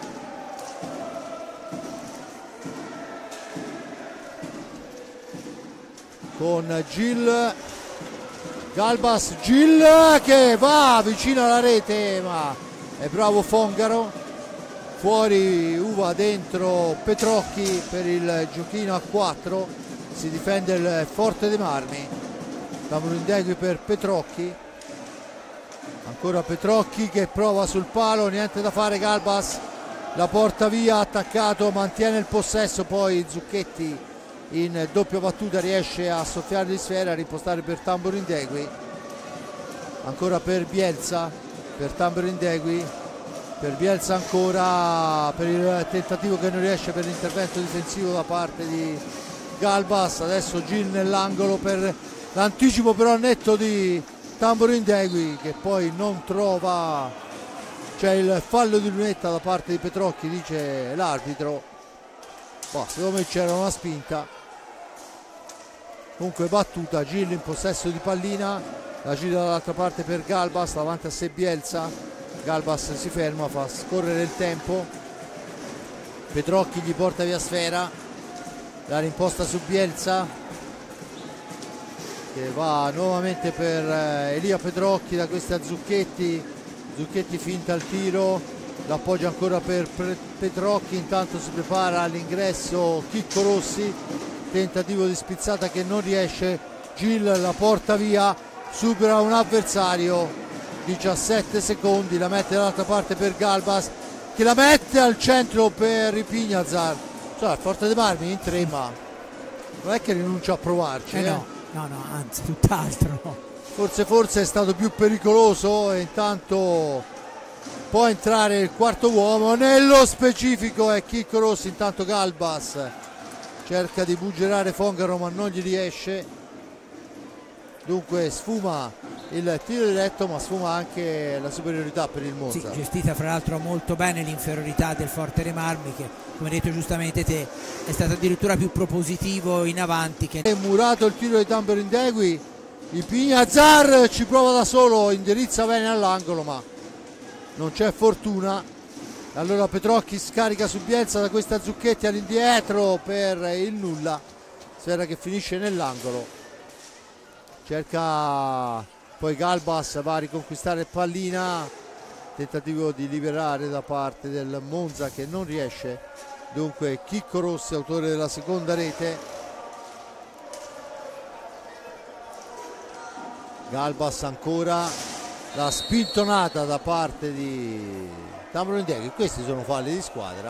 S1: Con Gil, Galbas, Gil che va vicino alla rete ma è bravo Fongaro, fuori Uva, dentro Petrocchi per il giochino a quattro, si difende il Forte De Marmi, Tamburin Degui per Petrocchi, ancora Petrocchi che prova sul palo, niente da fare, Galbas la porta via, attaccato, mantiene il possesso, poi Zucchetti in doppia battuta riesce a soffiare di Sfera, a ripostare per Tamburin Degui, ancora per Bielsa, per Tamburin Degui, per Bielsa ancora, per il tentativo che non riesce per l'intervento difensivo da parte di Galbas. Adesso Gil nell'angolo per l'anticipo però netto di Tamburin Degui che poi non trova, c'è il fallo di lunetta da parte di Petrocchi, dice l'arbitro. Boh, secondo me c'era una spinta. Comunque battuta, Gil in possesso di pallina, la gira dall'altra parte per Galbas, davanti a sé Bielsa. Galbas si ferma, fa scorrere il tempo, Petrocchi gli porta via sfera, la rimposta su Bielsa che va nuovamente per Elia Petrocchi, da questa Zucchetti, Zucchetti finta il tiro, l'appoggia ancora per Petrocchi, intanto si prepara all'ingresso Chicco Rossi, tentativo di spizzata che non riesce, Gil la porta via, supera un avversario, diciassette secondi, la mette dall'altra parte per Galbas che la mette al centro per Pignazar. Cioè, Forte dei Marmi in tre, ma non è che rinuncia a provarci,
S2: eh
S1: eh?
S2: no, no, no, anzi tutt'altro.
S1: Forse forse è stato più pericoloso, e intanto può entrare il quarto uomo, nello specifico è Chicco Rossi. Intanto Galbas cerca di buggerare Fongaro ma non gli riesce, dunque sfuma il tiro diretto, ma sfuma anche la superiorità per il Monza.
S2: Sì, gestita fra l'altro molto bene l'inferiorità del Forte dei Marmi, che come hai detto giustamente te è stato addirittura più propositivo in avanti che...
S1: È murato il tiro di Tamburindegui, il Pignazar ci prova da solo, indirizza bene all'angolo ma non c'è fortuna. Allora Petrocchi scarica su Bielsa, da questa Zucchetti all'indietro per il nulla, sfera che finisce nell'angolo, cerca poi Galbas, va a riconquistare pallina, tentativo di liberare da parte del Monza che non riesce, dunque Chicco Rossi, autore della seconda rete. Galbas ancora, la spintonata da parte di Tamburindegui, questi sono falli di squadra,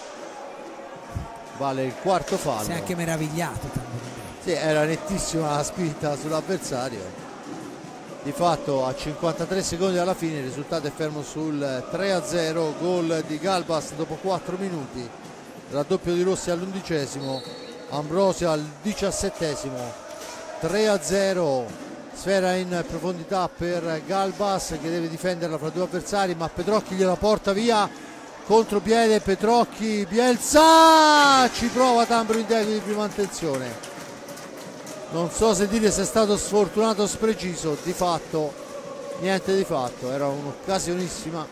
S1: vale il quarto fallo.
S2: Si è anche meravigliato Tamburindegui.
S1: Sì, era nettissima la spinta sull'avversario. Di fatto a cinquantatré secondi alla fine il risultato è fermo sul tre a zero, gol di Galbas dopo quattro minuti, raddoppio di Rossi all'undicesimo, Ambrosio al diciassettesimo, tre a zero, sfera in profondità per Galbas che deve difenderla fra due avversari, ma Petrocchi gliela porta via, contropiede Petrocchi, Bielsa ci prova Tamburindegui di prima intenzione. Non so se dire se è stato sfortunato o spreciso, di fatto niente di fatto, era un'occasionissima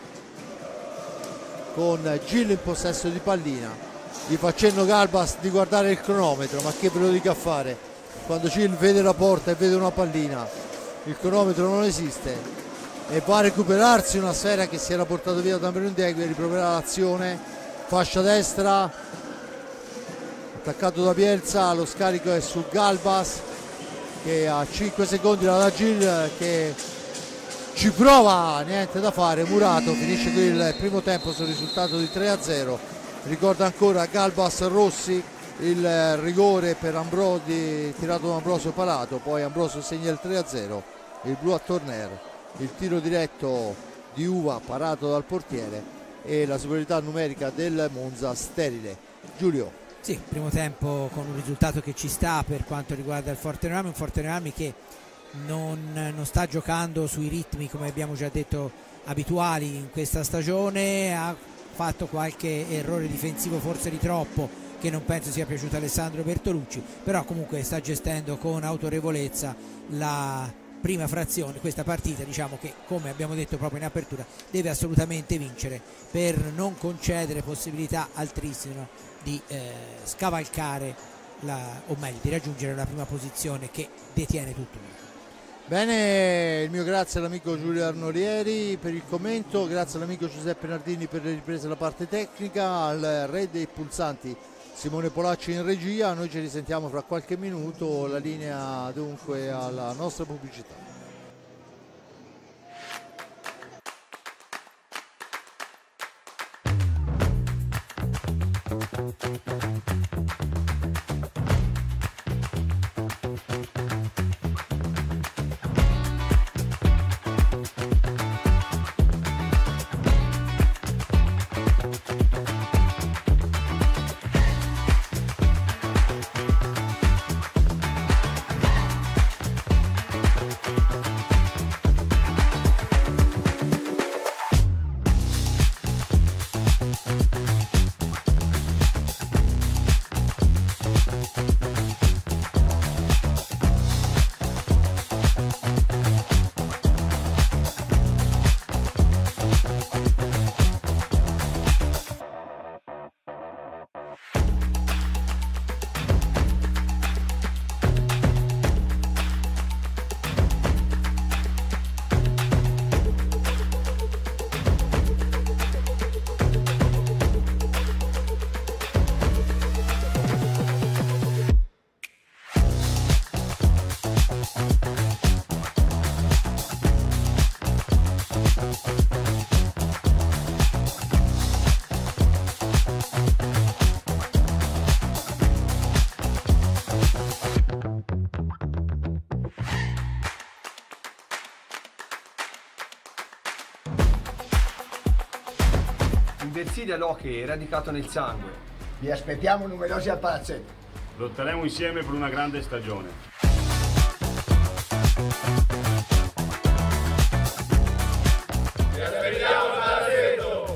S1: con Gil in possesso di pallina. Gli fa cenno Galbas di guardare il cronometro, ma che ve lo dica a fare quando Gil vede la porta e vede una pallina? Il cronometro non esiste e va a recuperarsi una sfera che si era portato via da Tamburindegui, riproverà l'azione, fascia destra, attaccato da Bielsa, lo scarico è su Galbas che a cinque secondi la da Gil che ci prova, niente da fare, murato, finisce qui il primo tempo sul risultato di tre a zero. Ricorda ancora Galbas Rossi, il rigore per Ambrosio tirato da Ambrosio Palato, poi Ambrosio segna il tre a zero, il blu a Torner, il tiro diretto di Uva parato dal portiere e la superiorità numerica del Monza sterile. Giulio.
S2: Sì, primo tempo con un risultato che ci sta per quanto riguarda il Forte dei Marmi, un Forte dei Marmi che non, non sta giocando sui ritmi, come abbiamo già detto, abituali in questa stagione, ha fatto qualche errore difensivo forse di troppo che non penso sia piaciuto a Alessandro Bertolucci, però comunque sta gestendo con autorevolezza la prima frazione, questa partita, diciamo che come abbiamo detto proprio in apertura deve assolutamente vincere per non concedere possibilità altissime di eh, scavalcare la, o meglio di raggiungere la prima posizione che detiene tutto.
S1: Bene, il mio grazie all'amico Giulio Arnorieri per il commento, grazie all'amico Giuseppe Nardini per le riprese della parte tecnica, al re dei pulsanti Simone Polacci in regia. Noi ci risentiamo fra qualche minuto, la linea dunque alla nostra pubblicità.
S4: Il Versilia l'hockey è radicato nel sangue.
S5: Vi aspettiamo numerosi al palazzetto.
S6: Lotteremo insieme per una grande stagione.
S7: Vi aspettiamo al palazzetto!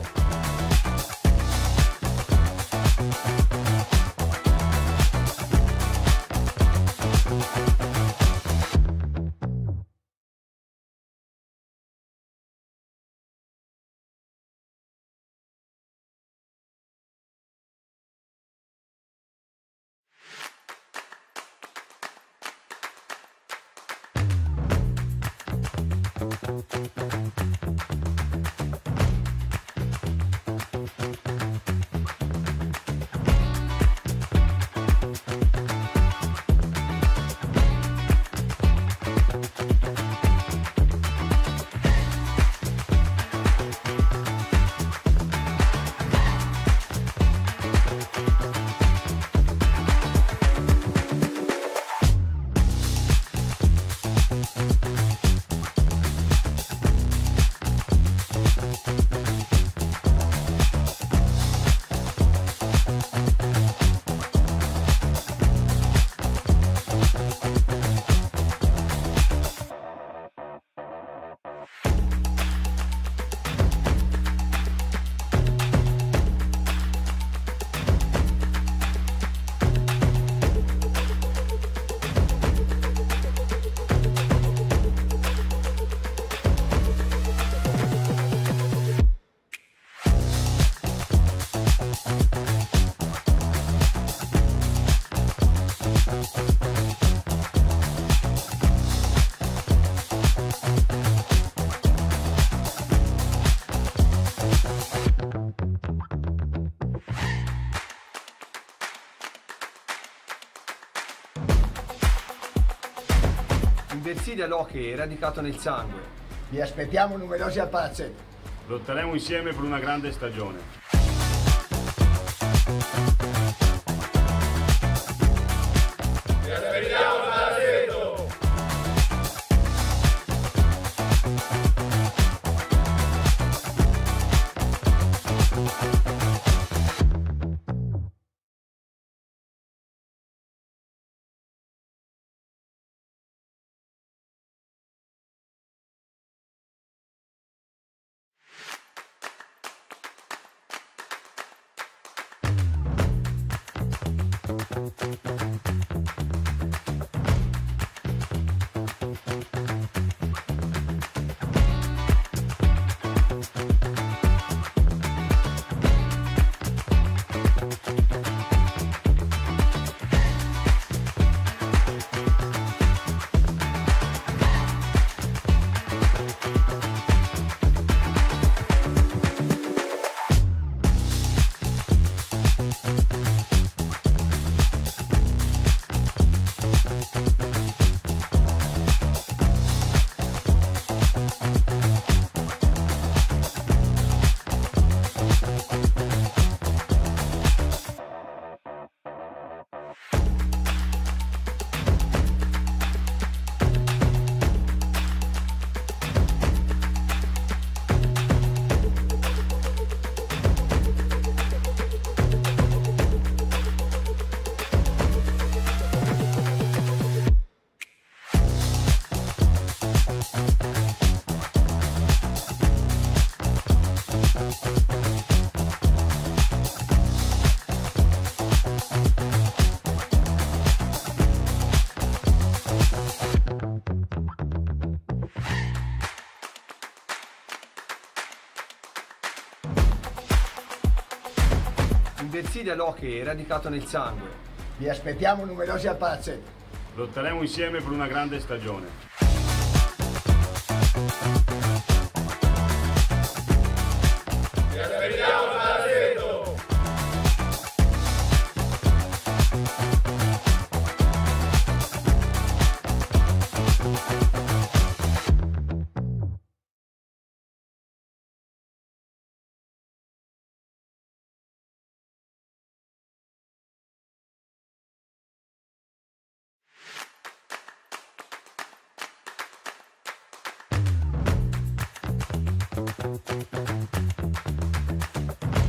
S4: Il Versilia l'hockey è radicato nel sangue.
S5: Vi aspettiamo numerosi al palazzetto.
S6: Lotteremo insieme per una grande stagione.
S7: Vi aspettiamo al palazzetto!
S4: Il Versilia l'hockey è radicato nel sangue.
S5: Vi aspettiamo numerosi al palazzetto.
S6: Lotteremo insieme per una grande stagione.
S7: Vi aspettiamo al palazzetto!
S5: Thank you.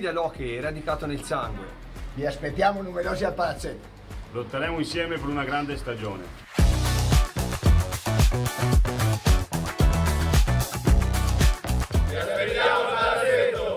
S4: dell'hockey è radicato nel sangue.
S5: Vi aspettiamo numerosi al palazzetto.
S6: Lotteremo insieme per una grande stagione.
S7: Vi aspettiamo al palazzetto.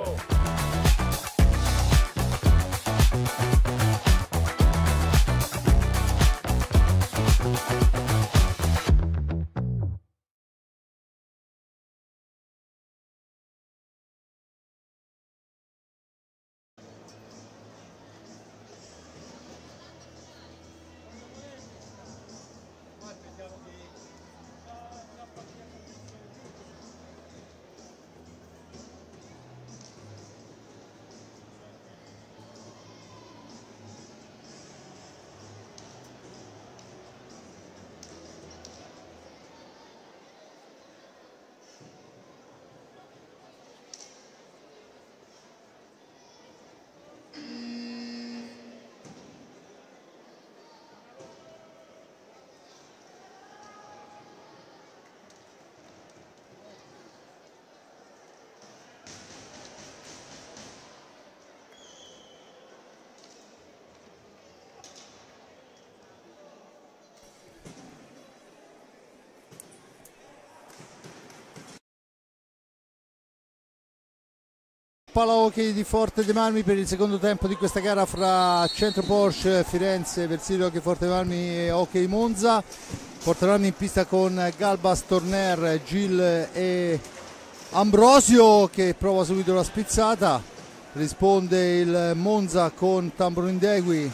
S1: Palahockey di Forte dei Marmi per il secondo tempo di questa gara fra Centro Porsche Firenze, Versilo Hockey Forte dei Marmi e Hockey Monza. Forte dei Marmi in pista con Galbas, Torner, Gil e Ambrosio che prova subito la spizzata. Risponde il Monza con Tamburindegui.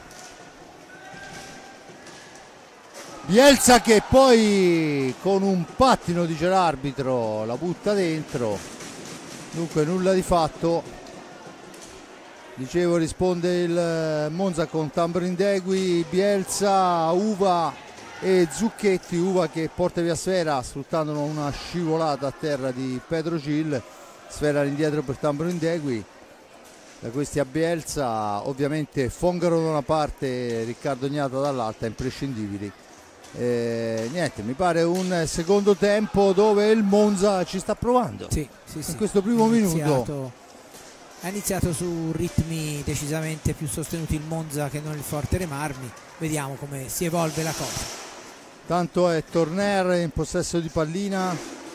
S1: Bielsa che poi con un pattino, dice l'arbitro, la butta dentro. Dunque nulla di fatto. Dicevo, risponde il Monza con Tamburindegui, Bielsa, Uva e Zucchetti. Uva che porta via sfera sfruttando una scivolata a terra di Pedro Gil. Sfera all'indietro per Tamburindegui. Da questi a Bielsa, ovviamente Fongaro da una parte, Riccardo Gnata dall'altra, imprescindibili. Eh, niente, mi pare un secondo tempo dove il Monza ci sta provando.
S2: Sì, sì, sì.
S1: In questo primo
S2: iniziato,
S1: minuto
S2: ha iniziato su ritmi decisamente più sostenuti il Monza che non il Forte dei Marmi. Vediamo come si evolve la cosa.
S1: Tanto è Torner in possesso di pallina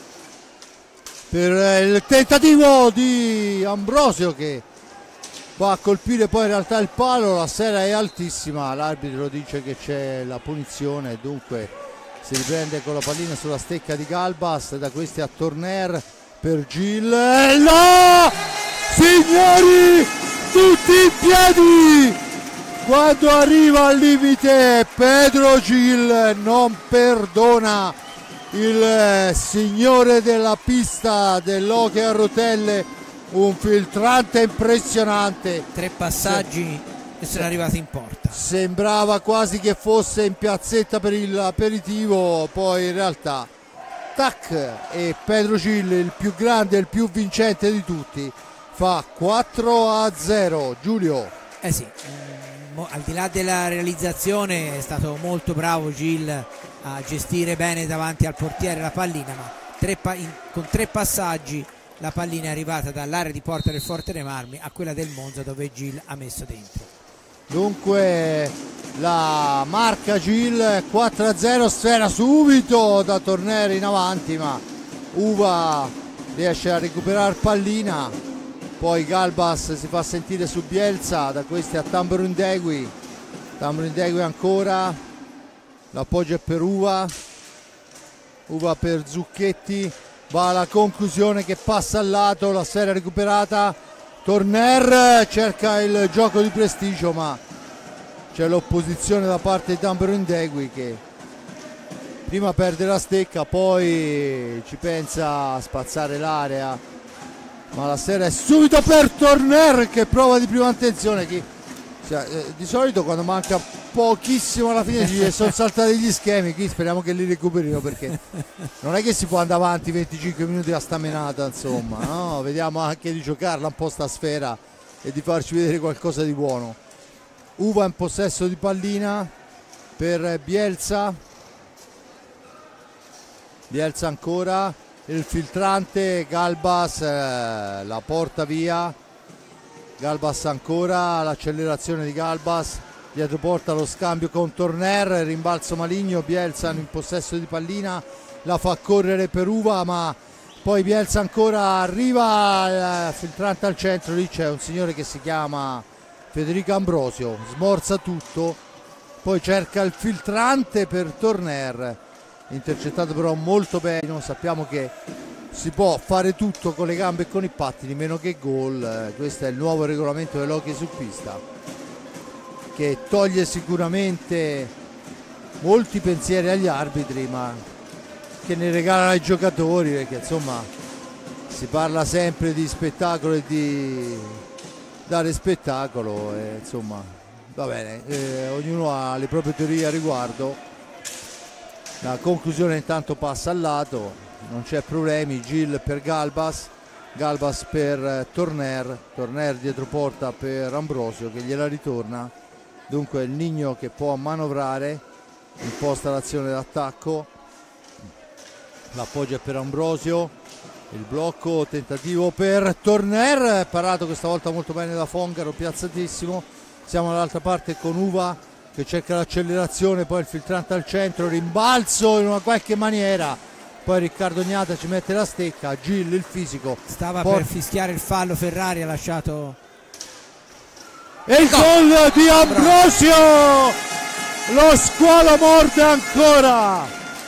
S1: per il tentativo di Ambrosio che va a colpire poi in realtà il palo. La sera è altissima, l'arbitro dice che c'è la punizione, dunque si riprende con la pallina sulla stecca di Galbas. Da questi a Torner per Gil. No! Signori, tutti in piedi quando arriva al limite Pedro Gil, non perdona il signore della pista dell'hockey a rotelle. Un filtrante impressionante.
S2: Tre passaggi e sono arrivati in porta.
S1: Sembrava quasi che fosse in piazzetta per il aperitivo, poi in realtà tac, e Pedro Gil, il più grande e il più vincente di tutti, fa quattro a zero. Giulio.
S2: Eh sì, ehm, al di là della realizzazione è stato molto bravo Gil a gestire bene davanti al portiere la pallina, ma tre pa- in, con tre passaggi la pallina è arrivata dall'area di porta del Forte dei Marmi a quella del Monza dove Gil ha messo dentro.
S1: Dunque la marca Gil quattro a zero, sfera subito da Torneri in avanti, ma Uva riesce a recuperare pallina. Poi Galbas si fa sentire su Bielsa, da questi a Tamburindegui. Tamburindegui ancora, l'appoggio è per Uva. Uva per Zucchetti. Va alla conclusione che passa al lato, la sfera recuperata. Torner cerca il gioco di prestigio, ma c'è l'opposizione da parte di Tamburindegui che prima perde la stecca, poi ci pensa a spazzare l'area, ma la sfera è subito per Torner che prova di prima attenzione. Chi, cioè, eh, di solito quando manca pochissimo alla fine ci sono saltati gli schemi, qui speriamo che li recuperino, perché non è che si può andare avanti venticinque minuti a sta menata, insomma, no? Vediamo anche di giocarla un po' sta sfera e di farci vedere qualcosa di buono. Uva in possesso di pallina per Bielsa. Bielsa ancora, il filtrante Galbas eh, la porta via. Galbas ancora, l'accelerazione di Galbas, dietro porta lo scambio con Torner, rimbalzo maligno, Bielsa in possesso di pallina, la fa correre per Uva, ma poi Bielsa ancora arriva, eh, filtrante al centro, lì c'è un signore che si chiama Federico Ambrosio, smorza tutto, poi cerca il filtrante per Torner, intercettato però molto bene. Non sappiamo che si può fare tutto con le gambe e con i pattini meno che gol, eh, questo è il nuovo regolamento dell'hockey su pista che toglie sicuramente molti pensieri agli arbitri, ma che ne regala ai giocatori, perché insomma si parla sempre di spettacolo e di dare spettacolo, e insomma va bene, eh, ognuno ha le proprie teorie a riguardo. La conclusione intanto passa al lato, non c'è problemi. Gil per Galbas, Galbas per Torner, Torner dietro porta per Ambrosio che gliela ritorna, dunque il Nigno che può manovrare, imposta l'azione d'attacco, l'appoggio è per Ambrosio, il blocco, tentativo per Torner, parato questa volta molto bene da Fongaro, piazzatissimo. Siamo dall'altra parte con Uva che cerca l'accelerazione, poi il filtrante al centro, rimbalzo in una qualche maniera, poi Riccardo Gnata ci mette la stecca, Gil il fisico
S2: stava
S1: port-
S2: per fischiare il fallo, Ferrari ha lasciato
S1: e il gol di Ambrosio, lo squalo morde ancora.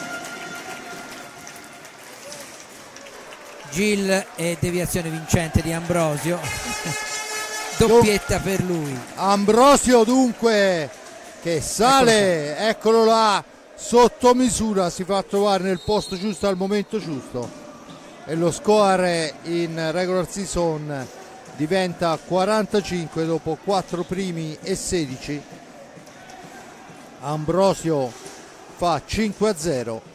S2: Gil e deviazione vincente di Ambrosio, doppietta per lui.
S1: Ambrosio dunque che sale, eccolo là, sotto misura, si fa trovare nel posto giusto al momento giusto e lo score in regular season diventa quarantacinque dopo quattro primi e sedici. Ambrosio fa cinque a zero.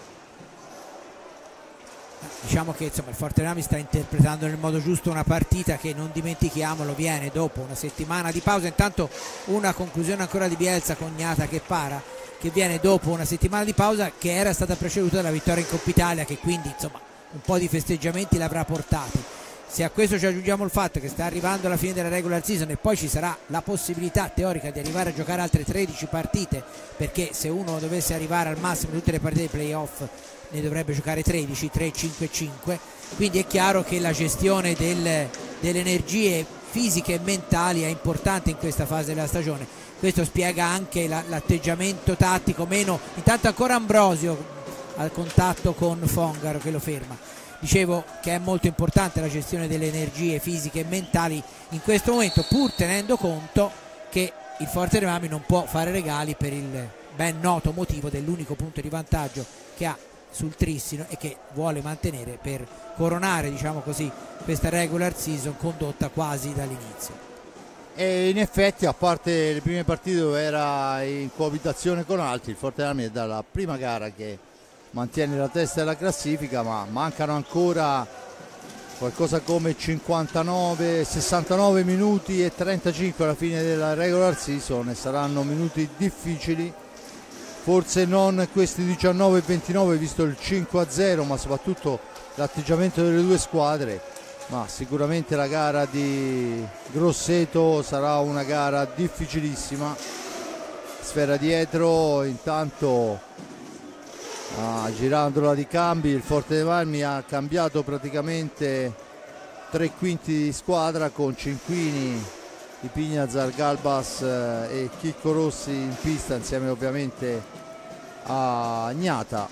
S2: Diciamo che insomma il Fortenami sta interpretando nel modo giusto una partita che, non dimentichiamolo, viene dopo una settimana di pausa. Intanto una conclusione ancora di Bielsa, Cognata che para, che viene dopo una settimana di pausa che era stata preceduta dalla vittoria in Coppa Italia, che quindi insomma un po' di festeggiamenti l'avrà portati. Se a questo ci aggiungiamo il fatto che sta arrivando la fine della regular season e poi ci sarà la possibilità teorica di arrivare a giocare altre tredici partite, perché se uno dovesse arrivare al massimo di tutte le partite dei playoff ne dovrebbe giocare tredici, tre, cinque, cinque, quindi è chiaro che la gestione del, delle energie fisiche e mentali è importante in questa fase della stagione. Questo spiega anche la, l'atteggiamento tattico, meno intanto ancora Ambrosio al contatto con Fongaro che lo ferma. Dicevo che è molto importante la gestione delle energie fisiche e mentali in questo momento, pur tenendo conto che il Fortenami non può fare regali per il ben noto motivo dell'unico punto di vantaggio che ha sul Trissino e che vuole mantenere per coronare, diciamo così, questa regular season condotta quasi dall'inizio.
S1: E in effetti, a parte le prime partite dove era in coabitazione con altri, il Fortenami è dalla prima gara che mantiene la testa della classifica, ma mancano ancora qualcosa come cinquantanove sessantanove minuti e trentacinque alla fine della regular season e saranno minuti difficili. Forse non questi diciannove e ventinove visto il cinque a zero, ma soprattutto l'atteggiamento delle due squadre, ma sicuramente la gara di Grosseto sarà una gara difficilissima. Sfera dietro, intanto ah, girandola di cambi, il Fortenami ha cambiato praticamente tre quinti di squadra con Cinquini, di Pignazar, Galbas e Chicco Rossi in pista insieme ovviamente a Gnata.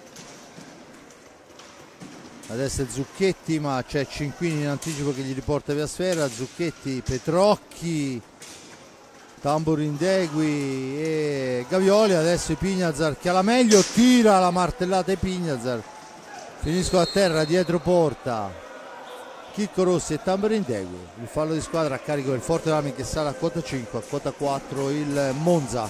S1: Adesso è Zucchetti, ma c'è Cinquini in anticipo che gli riporta via sfera. Zucchetti, Petrocchi, Tamburindegui e Gavioli. Adesso Pignazar che ha la meglio, tira la martellata e Pignazar, finisco a terra dietro porta. Chicco Rossi e Tamburindegui, il fallo di squadra a carico del Fortenami che sale a quota cinque, a quota quattro il Monza.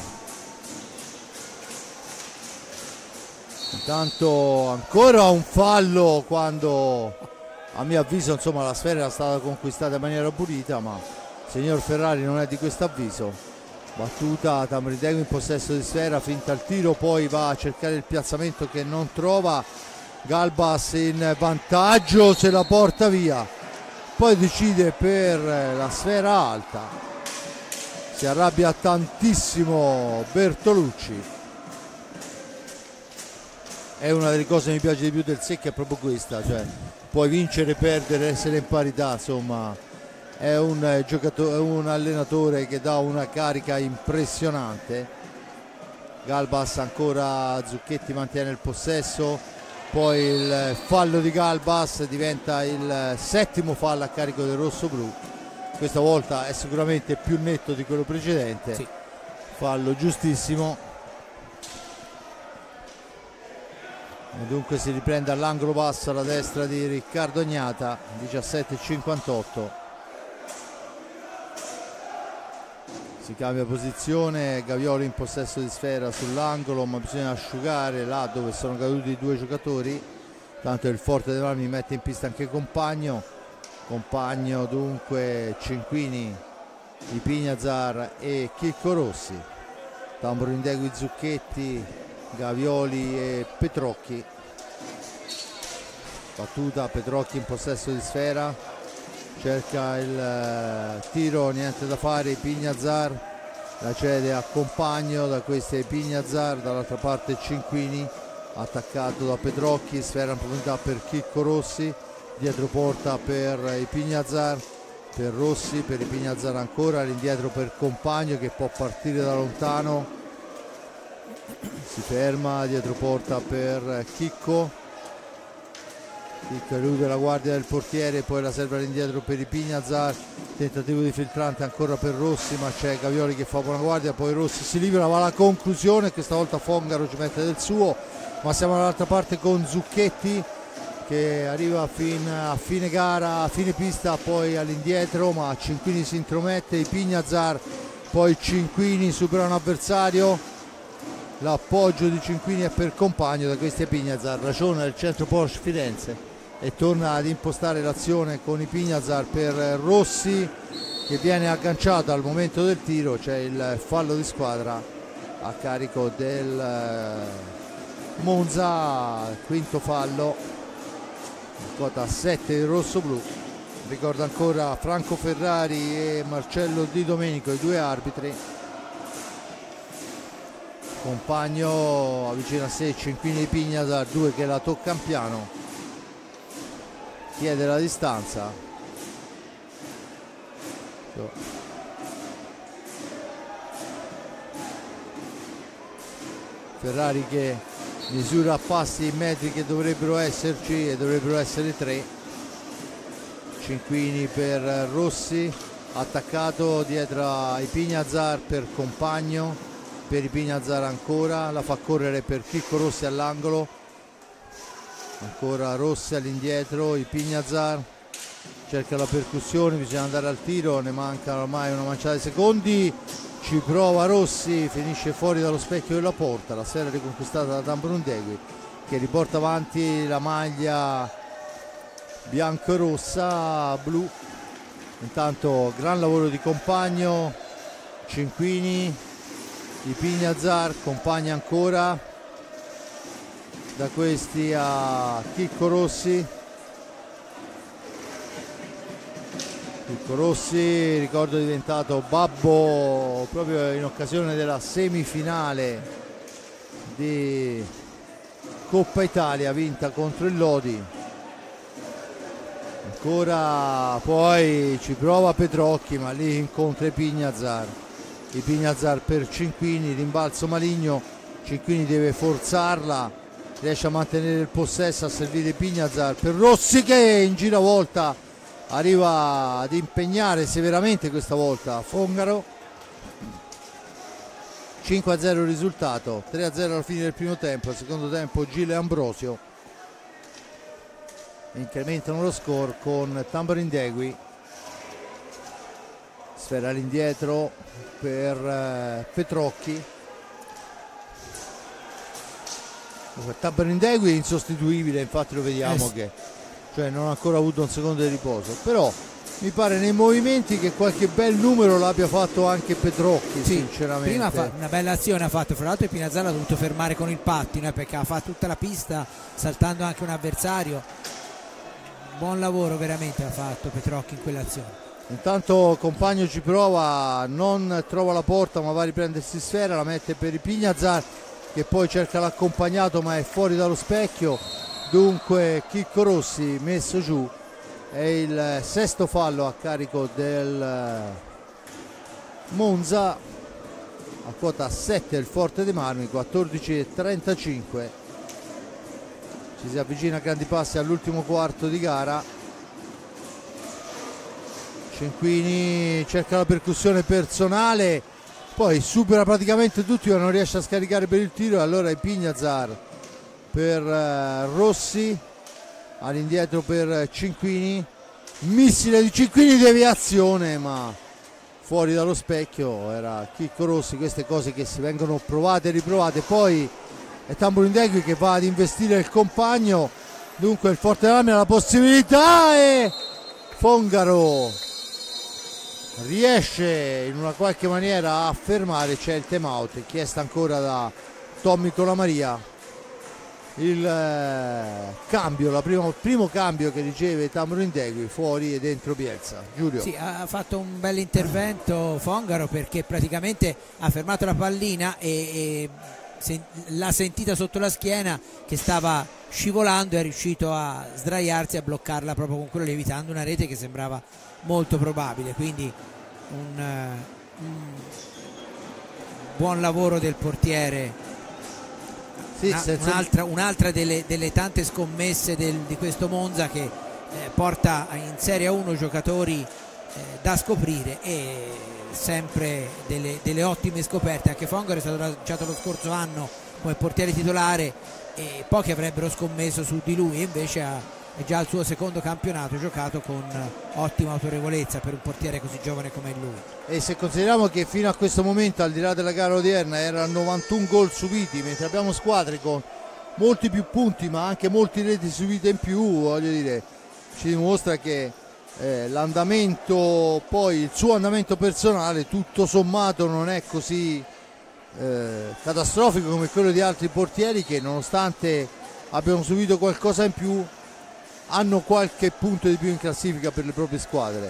S1: Intanto ancora un fallo quando a mio avviso insomma la sfera era stata conquistata in maniera pulita, ma il signor Ferrari non è di questo avviso. Battuta, Tamburindegui in possesso di sfera, finta il tiro, poi va a cercare il piazzamento che non trova. Galbas in vantaggio, se la porta via. poi decide per la sfera alta, si arrabbia tantissimo Bertolucci. È una delle cose che mi piace di più del secchio, è proprio questa, cioè puoi vincere, perdere, essere in parità, insomma è un giocatore, è un allenatore che dà una carica impressionante. Galbas ancora, Zucchetti mantiene il possesso, poi il fallo di Galbas diventa il settimo fallo a carico del rossoblu, questa volta è sicuramente più netto di quello precedente, sì. Fallo giustissimo. E dunque si riprende all'angolo basso alla destra di Riccardo Agnata, diciassette e cinquantotto. Si cambia posizione, Gavioli in possesso di sfera sull'angolo, ma bisogna asciugare là dove sono caduti i due giocatori. Tanto il Forte dei Marmi mette in pista anche Compagno. Compagno dunque, Cinquini, di Pignazar e Chicco Rossi. Tamburo Indegui, Zucchetti, Gavioli e Petrocchi. Battuta, Petrocchi in possesso di sfera, cerca il uh, tiro, niente da fare, Pignazar la cede a Compagno, da questi è Pignazar, dall'altra parte Cinquini, attaccato da Petrocchi, sfera in profondità per Chicco Rossi, dietro porta per i Pignazar, per Rossi, per i Pignazar ancora, all'indietro per Compagno che può partire da lontano, si ferma, dietro porta per Chicco, Chicco elude la guardia del portiere, poi la serve all'indietro per i Pignazar, tentativo di filtrante ancora per Rossi, ma c'è Gavioli che fa buona guardia, poi Rossi si libera, va alla conclusione, questa volta Fongaro ci mette del suo, ma siamo dall'altra parte con Zucchetti che arriva fin a fine gara, a fine pista, poi all'indietro, ma Cinquini si intromette, i Pignazar, poi Cinquini supera un avversario, l'appoggio di Cinquini è per Compagno, da questi è Pignazar, ragiona del centro Porsche Firenze e torna ad impostare l'azione con i Pignazar per Rossi che viene agganciato al momento del tiro, c'è il fallo di squadra a carico del Monza, quinto fallo, quota sette il rossoblu. Ricordo ancora Franco Ferrari e Marcello Di Domenico, i due arbitri. Compagno avvicina a sé Cinquini di Pignazar, due che la toccano piano, chiede la distanza. Ferrari che misura a passi in metri che dovrebbero esserci e dovrebbero essere tre. Cinquini per Rossi, attaccato dietro ai Pignazar per Compagno, per i Pignazar ancora, la fa correre per Chicco Rossi all'angolo, ancora Rossi all'indietro, i Pignazar cerca la percussione, bisogna andare al tiro, ne mancano ormai una manciata di secondi, ci prova Rossi, finisce fuori dallo specchio della porta, la sfera riconquistata da Tamburo Indegui che riporta avanti la maglia bianco-rossa blu. Intanto gran lavoro di Compagno, Cinquini, i Pignazar, Compagno ancora, da questi a Chicco Rossi. Chicco Rossi, ricordo, è diventato babbo proprio in occasione della semifinale di Coppa Italia vinta contro il Lodi. Ancora poi ci prova Petrocchi, ma lì incontra i Pignazar. I Pignazar per Cinquini, rimbalzo maligno, Cinquini deve forzarla, riesce a mantenere il possesso, a servire i Pignazar per Rossi che in giravolta arriva ad impegnare severamente questa volta Fongaro. Cinque a zero il risultato, tre a zero alla fine del primo tempo, al secondo tempo Gile e Ambrosio incrementano lo score con Tamburo Indegui, sfera all'indietro per eh, Petrocchi. Tamburo Indegui è insostituibile, infatti lo vediamo eh. che cioè non ha ancora avuto un secondo di riposo, però mi pare nei movimenti che qualche bel numero l'abbia fatto anche Petrocchi, sì, sinceramente.
S2: Prima fa una bella azione ha fatto, fra l'altro il Pignazar l'ha dovuto fermare con il pattino eh, perché ha fatto tutta la pista saltando anche un avversario. buon lavoro veramente ha fatto Petrocchi in quell'azione.
S1: Intanto Compagno ci prova, non trova la porta ma va a riprendersi sfera, la mette per i Pignazar che poi cerca l'accompagnato ma è fuori dallo specchio. Dunque Chicco Rossi messo giù, è il sesto fallo a carico del Monza, a quota sette il Forte dei Marmi, quattordici e trentacinque. Ci si avvicina a grandi passi all'ultimo quarto di gara. Cinquini cerca la percussione personale, poi supera praticamente tutti ma non riesce a scaricare per il tiro, e allora i Pignazar per Rossi, all'indietro per Cinquini, missile di Cinquini, deviazione ma fuori dallo specchio, era Chicco Rossi. Queste cose che si vengono provate e riprovate. Poi è Tamburindegui che va ad investire il Compagno, dunque il Forte Marmi ha la possibilità e Fongaro riesce in una qualche maniera a fermare. C'è il time out chiesto ancora da Tommy Colamaria. Il eh, cambio, la prima, il primo cambio che riceve Tamburindegui, fuori e dentro Bielsa. Giulio.
S2: Sì, ha fatto un bel intervento Fongaro perché praticamente ha fermato la pallina e, e se, l'ha sentita sotto la schiena che stava scivolando e è riuscito a sdraiarsi e a bloccarla proprio con quello, evitando una rete che sembrava molto probabile. Quindi un, un buon lavoro del portiere. Sì, Una, senza... un'altra, un'altra delle, delle tante scommesse del, di questo Monza che eh, porta in Serie A uno giocatori eh, da scoprire e sempre delle, delle ottime scoperte. Anche Fongaro è stato lanciato lo scorso anno come portiere titolare e pochi avrebbero scommesso su di lui, e invece ha, è già il suo secondo campionato giocato con ottima autorevolezza per un portiere così giovane come lui.
S1: E se consideriamo che fino a questo momento, al di là della gara odierna, erano novantuno gol subiti, mentre abbiamo squadre con molti più punti ma anche molti reti subite in più, voglio dire, ci dimostra che eh, l'andamento, poi il suo andamento personale tutto sommato non è così eh, catastrofico come quello di altri portieri che, nonostante abbiano subito qualcosa in più, hanno qualche punto di più in classifica per le proprie squadre.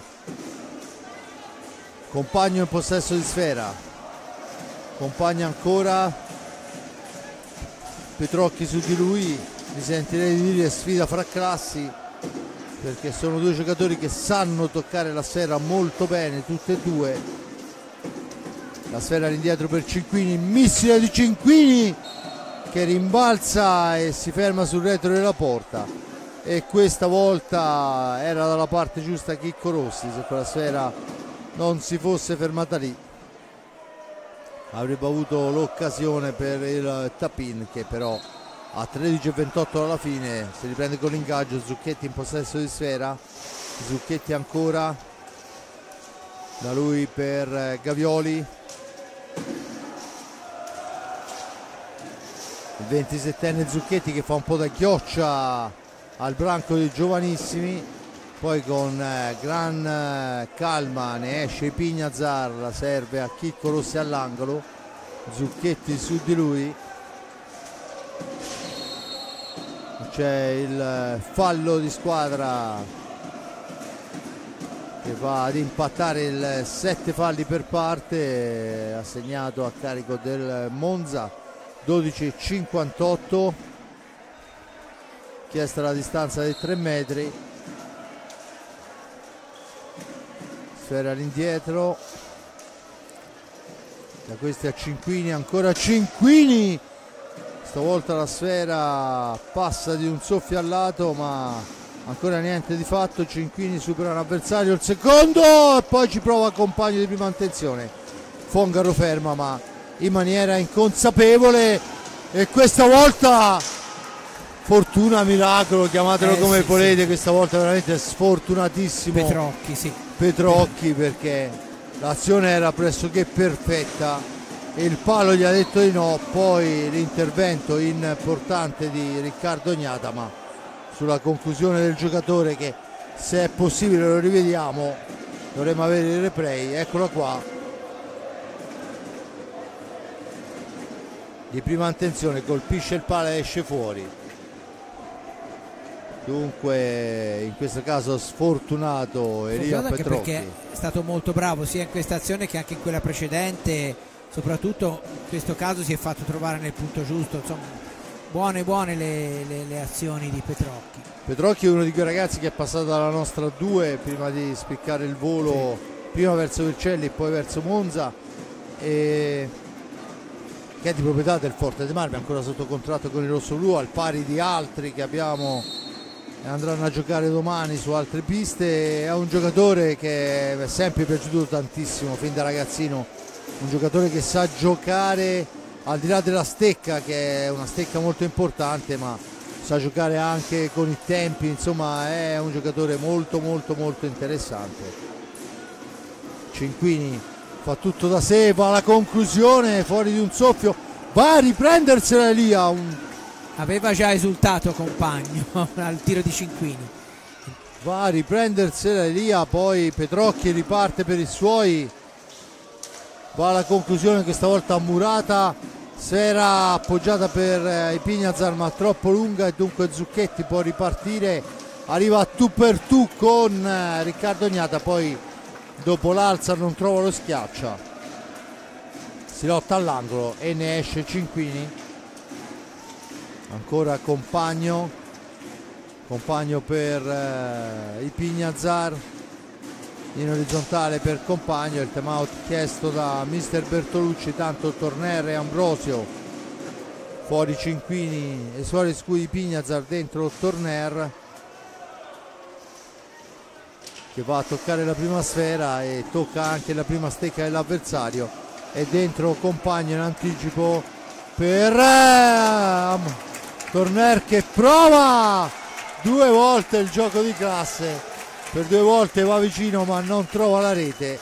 S1: Compagno in possesso di sfera, Compagno ancora, Petrocchi su di lui, mi sentirei di dire sfida fra classi, perché sono due giocatori che sanno toccare la sfera molto bene, tutte e due. La sfera all'indietro per Cinquini, missile di Cinquini che rimbalza e si ferma sul retro della porta, e questa volta era dalla parte giusta Chicco Rossi. Se quella sfera non si fosse fermata lì avrebbe avuto l'occasione per il tap-in, che però a tredici e ventotto alla fine si riprende con l'ingaggio. Zucchetti in possesso di sfera, Zucchetti ancora, da lui per Gavioli, il ventisettenne Zucchetti che fa un po' da ghioccia al branco dei giovanissimi, poi con eh, gran eh, calma ne esce Pignazar, la serve a Chicco Rossi all'angolo, Zucchetti su di lui, c'è il fallo di squadra che va ad impattare il sette falli per parte, assegnato a carico del Monza. Dodici e cinquantotto, chiesta la distanza dei tre metri, sfera all'indietro, da questi a Cinquini, ancora Cinquini, stavolta la sfera passa di un soffio al lato ma ancora niente di fatto. Cinquini supera un avversario, il secondo, e poi ci prova Compagno di prima intenzione, Fongaro ferma ma in maniera inconsapevole, e questa volta fortuna, miracolo, chiamatelo
S2: eh,
S1: come
S2: sì,
S1: volete,
S2: sì.
S1: Questa volta veramente sfortunatissimo
S2: Petrocchi, sì.
S1: Petrocchi, perché l'azione era pressoché perfetta e il palo gli ha detto di no. Poi l'intervento importante di Riccardo Ognata, ma sulla conclusione del giocatore, che se è possibile lo rivediamo, dovremmo avere il replay, eccolo qua, di prima intenzione, colpisce il palo e esce fuori. dunque in questo caso sfortunato Elia
S2: anche
S1: Petrocchi,
S2: perché è stato molto bravo sia in questa azione che anche in quella precedente, soprattutto in questo caso si è fatto trovare nel punto giusto, insomma buone buone le, le, le azioni di Petrocchi.
S1: Petrocchi è uno di quei ragazzi che è passato dalla nostra due prima di spiccare il volo, sì, prima verso Vercelli e poi verso Monza, e che è di proprietà del Forte dei Marmi, ancora sotto contratto con il rossoblu, al pari di altri che abbiamo e andranno a giocare domani su altre piste. È un giocatore che è sempre piaciuto tantissimo fin da ragazzino, un giocatore che sa giocare al di là della stecca, che è una stecca molto importante, ma sa giocare anche con i tempi, insomma è un giocatore molto molto molto interessante. Cinquini fa tutto da sé, va alla conclusione, fuori di un soffio, va a riprendersela Elia. Un...
S2: aveva già esultato Compagno al tiro di Cinquini,
S1: va a riprendersela Elia, poi Petrocchi riparte per i suoi, va alla conclusione questa volta murata, si era appoggiata per i Pignazar ma troppo lunga e dunque Zucchetti può ripartire, arriva a tu per tu con Riccardo Ognata, poi dopo l'alza non trova lo schiaccia, si lotta all'angolo e ne esce Cinquini. Ancora Compagno, Compagno per eh, i Pignazar, in orizzontale per Compagno, il time out chiesto da mister Bertolucci, tanto Torner e Ambrosio, fuori Cinquini e fuori Scudi Pignazar, dentro Torner che va a toccare la prima sfera e tocca anche la prima stecca dell'avversario, e dentro Compagno in anticipo per eh, Torner che prova due volte il gioco di classe, per due volte va vicino ma non trova la rete.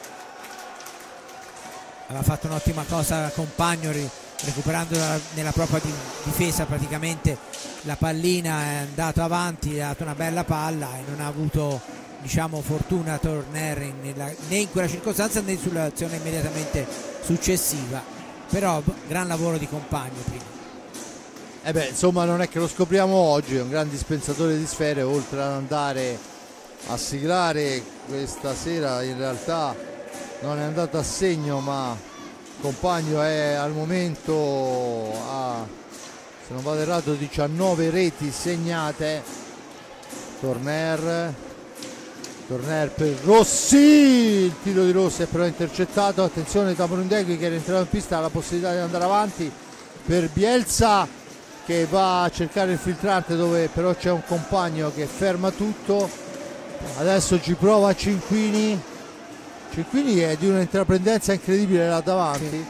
S2: Aveva fatto un'ottima cosa Compagno recuperando nella propria difesa praticamente la pallina, è andato avanti, ha dato una bella palla e non ha avuto, diciamo, fortuna Torner nella, né in quella circostanza né sull'azione immediatamente successiva, però gran lavoro di Compagno prima.
S1: Eh beh, insomma non è che lo scopriamo oggi, è un gran dispensatore di sfere, oltre ad andare a siglare questa sera in realtà non è andato a segno, ma Compagno è al momento a, se non vado errato, diciannove reti segnate. Torner Torner per Rossi, il tiro di Rossi è però intercettato, attenzione Tamurundegui che era entrato in pista, ha la possibilità di andare avanti per Bielsa che va a cercare il filtrante dove però c'è un Compagno che ferma tutto. Adesso ci prova Cinquini, Cinquini è di un'intraprendenza incredibile là davanti, sì.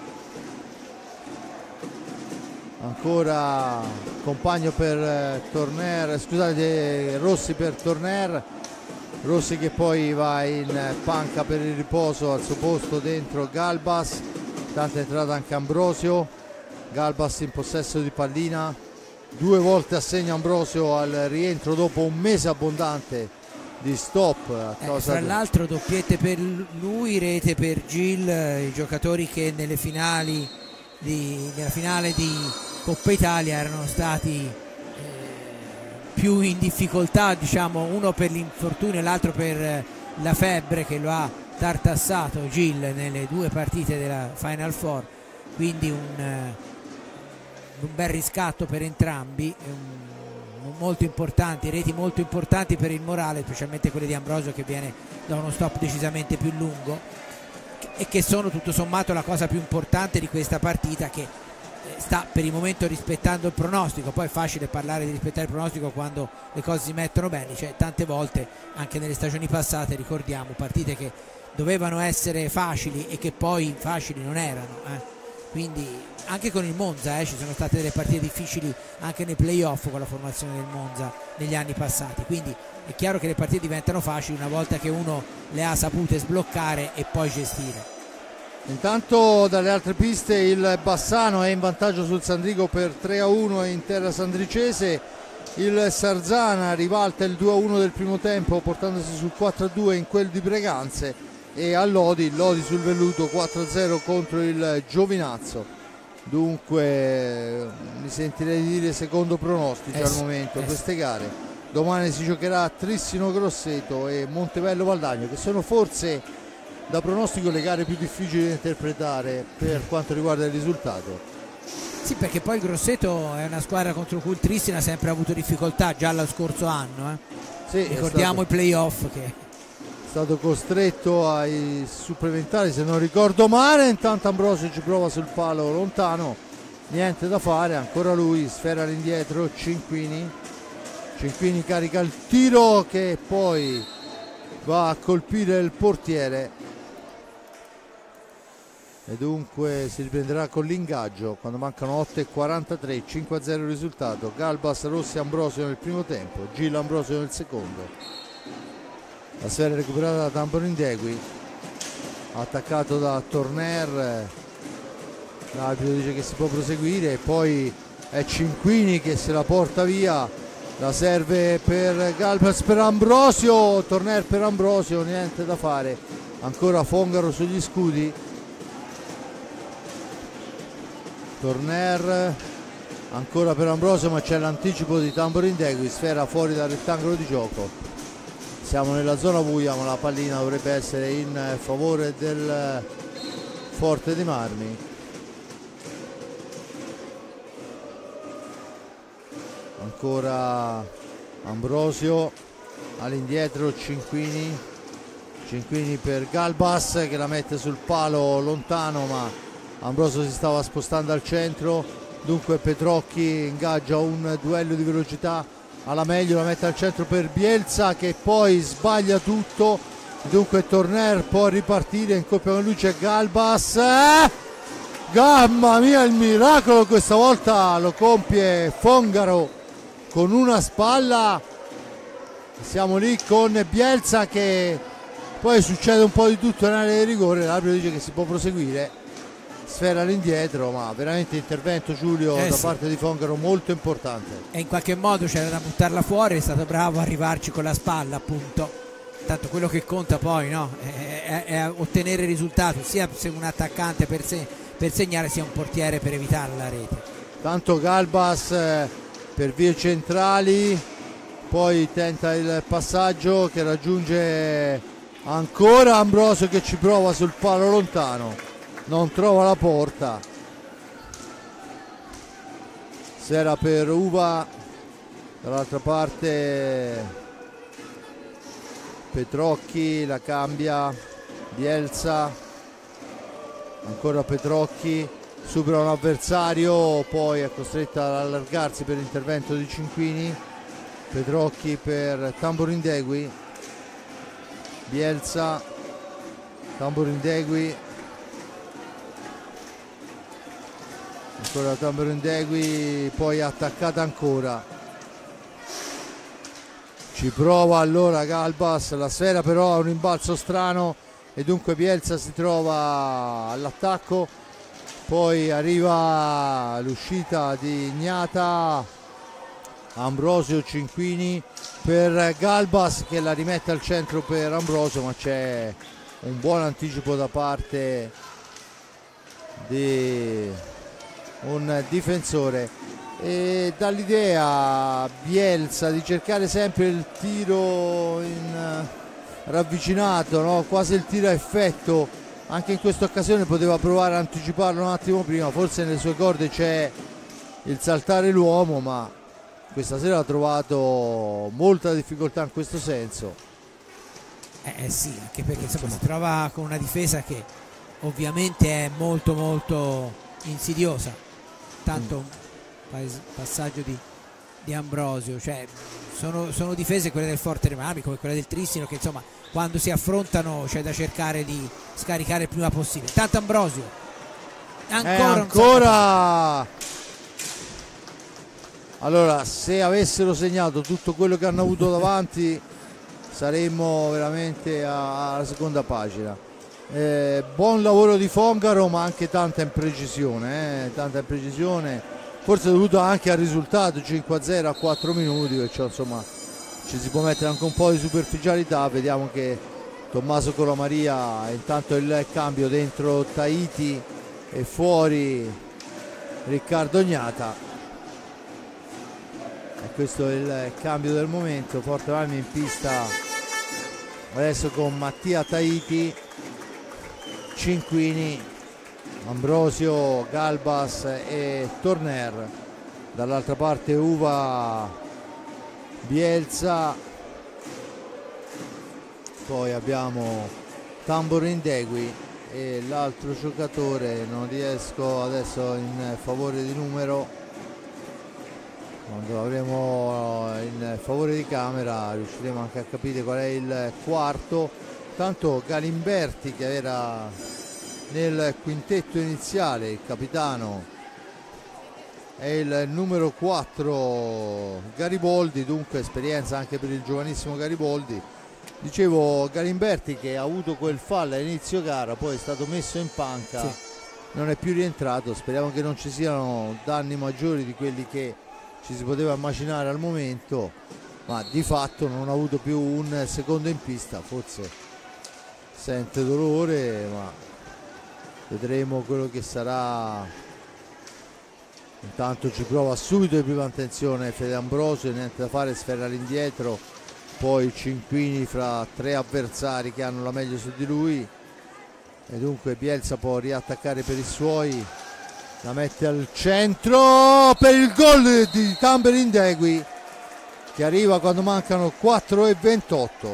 S1: Ancora Compagno per Torner, scusate, Rossi per Torner, Rossi che poi va in panca per il riposo, al suo posto dentro Galbas, tanto è entrato anche Ambrosio. Galbas in possesso di pallina, due volte assegna Ambrosio al rientro dopo un mese abbondante di stop a
S2: eh,
S1: causa
S2: tra
S1: di...
S2: l'altro doppiette per lui, rete per Gil, i giocatori che nelle finali di, nella finale di Coppa Italia erano stati eh, più in difficoltà, diciamo, uno per l'infortunio e l'altro per la febbre che lo ha tartassato Gil nelle due partite della Final Four, quindi un un bel riscatto per entrambi, um, molto importanti, reti molto importanti per il morale, specialmente quelle di Ambrosio che viene da uno stop decisamente più lungo e che sono tutto sommato la cosa più importante di questa partita, che sta per il momento rispettando il pronostico. Poi è facile parlare di rispettare il pronostico quando le cose si mettono bene, cioè tante volte anche nelle stagioni passate ricordiamo partite che dovevano essere facili e che poi facili non erano, eh. Quindi anche con il Monza eh, ci sono state delle partite difficili anche nei playoff con la formazione del Monza negli anni passati, quindi è chiaro che le partite diventano facili una volta che uno le ha sapute sbloccare e poi gestire.
S1: Intanto dalle altre piste il Bassano è in vantaggio sul Sandrigo per tre a uno in terra sandricese, il Sarzana ribalta il due a uno del primo tempo portandosi sul quattro a due in quel di Breganze, e a Lodi, Lodi sul velluto quattro a zero contro il Giovinazzo. dunque mi sentirei di dire secondo pronostico
S2: eh
S1: al
S2: sì,
S1: momento
S2: eh
S1: queste gare. Domani si giocherà a Trissino Grosseto e Montebello Valdagno, che sono forse da pronostico le gare più difficili da interpretare per quanto riguarda il risultato.
S2: Sì, perché poi il Grosseto è una squadra contro cui il Trissino ha sempre avuto difficoltà già lo scorso anno, eh.
S1: Sì,
S2: ricordiamo
S1: stato...
S2: i playoff che
S1: è stato costretto ai supplementari se non ricordo male. Intanto Ambrosio ci prova sul palo lontano, niente da fare, ancora lui, sfera all'indietro, Cinquini Cinquini carica il tiro che poi va a colpire il portiere e dunque si riprenderà con l'ingaggio quando mancano otto e quarantatré. Cinque a zero il risultato. Galbas, Rossi, Ambrosio nel primo tempo, Gil, Ambrosio nel secondo. La sfera recuperata da Tamborindegui, attaccato da Torner, l'arbitro dice che si può proseguire e poi è Cinquini che se la porta via, la serve per Galbas, per Ambrosio, Torner per Ambrosio, niente da fare, ancora Fongaro sugli scudi, Torner ancora per Ambrosio, ma c'è l'anticipo di Tamborindegui, sfera fuori dal rettangolo di gioco. Siamo nella zona buia, ma la pallina dovrebbe essere in favore del Forte dei Marmi. Ancora Ambrosio all'indietro, Cinquini Cinquini per Galbas che la mette sul palo lontano, ma Ambrosio si stava spostando al centro, dunque Petrocchi ingaggia un duello di velocità alla meglio, la mette al centro per Bielsa che poi sbaglia tutto, dunque Torner può ripartire, in coppia con lui c'è Galbas, eh! Mamma mia, il miracolo questa volta lo compie Fongaro con una spalla. Siamo lì con Bielsa che poi succede un po' di tutto in area di rigore, l'arbitro dice che si può proseguire, sfera all'indietro, ma veramente intervento, Giulio,
S2: eh
S1: da
S2: sì.
S1: parte di Fongaro molto importante.
S2: E in qualche modo c'era da buttarla fuori, è stato bravo a arrivarci con la spalla, appunto. Tanto quello che conta poi, no? è, è, è ottenere il risultato, sia se un attaccante per, se, per segnare, sia un portiere per evitare la rete.
S1: Tanto Galbas eh, per vie centrali, poi tenta il passaggio che raggiunge ancora Ambrosio che ci prova sul palo lontano, non trova la porta, sera per Uva, dall'altra parte Petrocchi, la cambia Bielsa, ancora Petrocchi, supera un avversario, poi è costretta ad allargarsi per l'intervento di Cinquini, Petrocchi per Tamborindegui, Bielsa, Tamborindegui, ancora Tamborindegui, poi attaccata ancora, ci prova allora Galbas, la sfera però ha un imbalzo strano e dunque Bielsa si trova all'attacco, poi arriva l'uscita di Ignata, Ambrosio, Cinquini per Galbas che la rimette al centro per Ambrosio, ma c'è un buon anticipo da parte di un difensore e dall'idea Bielsa di cercare sempre il tiro in ravvicinato, no? Quasi il tiro a effetto. Anche in questa occasione poteva provare a anticiparlo un attimo prima, forse nelle sue corde c'è il saltare l'uomo, ma questa sera ha trovato molta difficoltà in questo senso.
S2: Eh, eh sì, anche perché insomma, si trova con una difesa che ovviamente è molto molto insidiosa. Tanto un passaggio di, di Ambrosio, cioè sono, sono difese quelle del Forte dei Marmi come quella del Trissino che insomma quando si affrontano c'è da cercare di scaricare il prima possibile. Tanto Ambrosio ancora,
S1: eh, ancora... allora se avessero segnato tutto quello che hanno avuto davanti saremmo veramente alla seconda pagina. Eh, buon lavoro di Fongaro, ma anche tanta imprecisione, eh, tanta imprecisione, forse dovuto anche al risultato cinque a zero a quattro minuti, perciò insomma ci si può mettere anche un po' di superficialità. Vediamo che Tommaso Colamaria, intanto il cambio dentro Tahiti e fuori Riccardo Gnata. E questo è il cambio del momento. Forte Marmi in pista adesso con Mattia Tahiti, Cinquini, Ambrosio, Galbas e Torner. Dall'altra parte Uva, Bielsa, poi abbiamo Tamborindegui e l'altro giocatore, non riesco adesso in favore di numero, quando avremo in favore di camera riusciremo anche a capire qual è il quarto. Tanto Galimberti, che era nel quintetto iniziale, il capitano, è il numero quattro Gariboldi, dunque esperienza anche per il giovanissimo Gariboldi. Dicevo, Galimberti, che ha avuto quel fallo all'inizio gara, poi è stato messo in panca, sì. Non è più rientrato. Speriamo che non ci siano danni maggiori di quelli che ci si poteva immaginare al momento, ma di fatto non ha avuto più un secondo in pista. Forse sente dolore, ma vedremo quello che sarà. Intanto ci prova subito di prima attenzione Fede Ambrosio, niente da fare, sferra all'indietro, poi Cinquini fra tre avversari che hanno la meglio su di lui, e dunque Bielsa può riattaccare per i suoi, la mette al centro per il gol di Tamborindegui, che arriva quando mancano quattro e ventotto.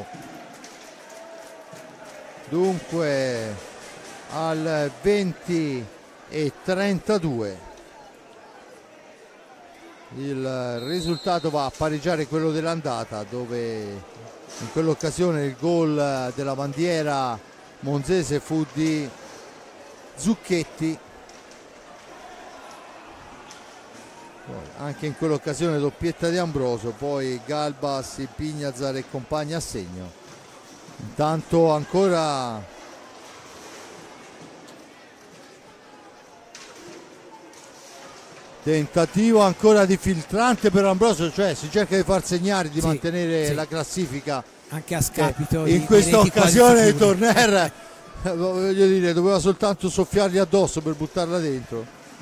S1: Dunque al venti e trentadue il risultato va a pareggiare quello dell'andata, dove in quell'occasione il gol della bandiera monzese fu di Zucchetti. Poi, anche in quell'occasione doppietta di Ambrosio, poi Galbas, Pignazar e compagni a segno. Intanto ancora tentativo ancora di filtrante per Ambrosio, cioè si cerca di far segnare, di sì, mantenere sì. la classifica
S2: anche a scapito
S1: eh, in questa occasione Torner voglio dire, doveva soltanto soffiargli addosso per buttarla dentro.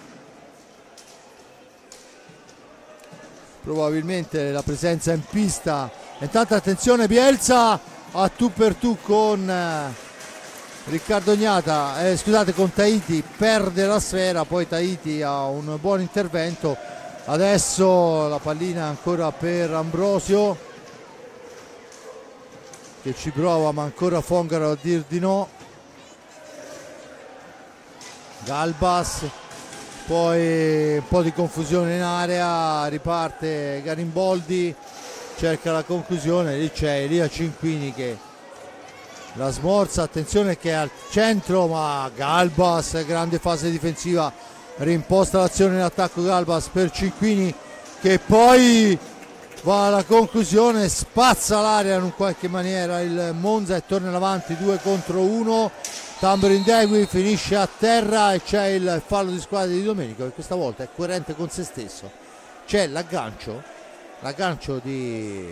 S1: Probabilmente la presenza in pista. Intanto attenzione, Bielsa a tu per tu con eh, Riccardo Gnata, eh, scusate, con Tahiti, perde la sfera, poi Tahiti ha un buon intervento. Adesso la pallina ancora per Ambrosio, che ci prova ma ancora Fongaro a dir di no. Galbas, poi un po' di confusione in area, riparte Garimboldi, cerca la conclusione, lì c'è Elia Cinquini che la smorza. Attenzione che è al centro, ma Galbas, grande fase difensiva, rimposta l'azione in attacco Galbas per Cinquini, che poi va alla conclusione, spazza l'area in un qualche maniera il Monza e torna in avanti due contro uno. Tamborindegui finisce a terra e c'è il fallo di squadra di Domenico, che questa volta è coerente con se stesso. C'è l'aggancio, l'aggancio di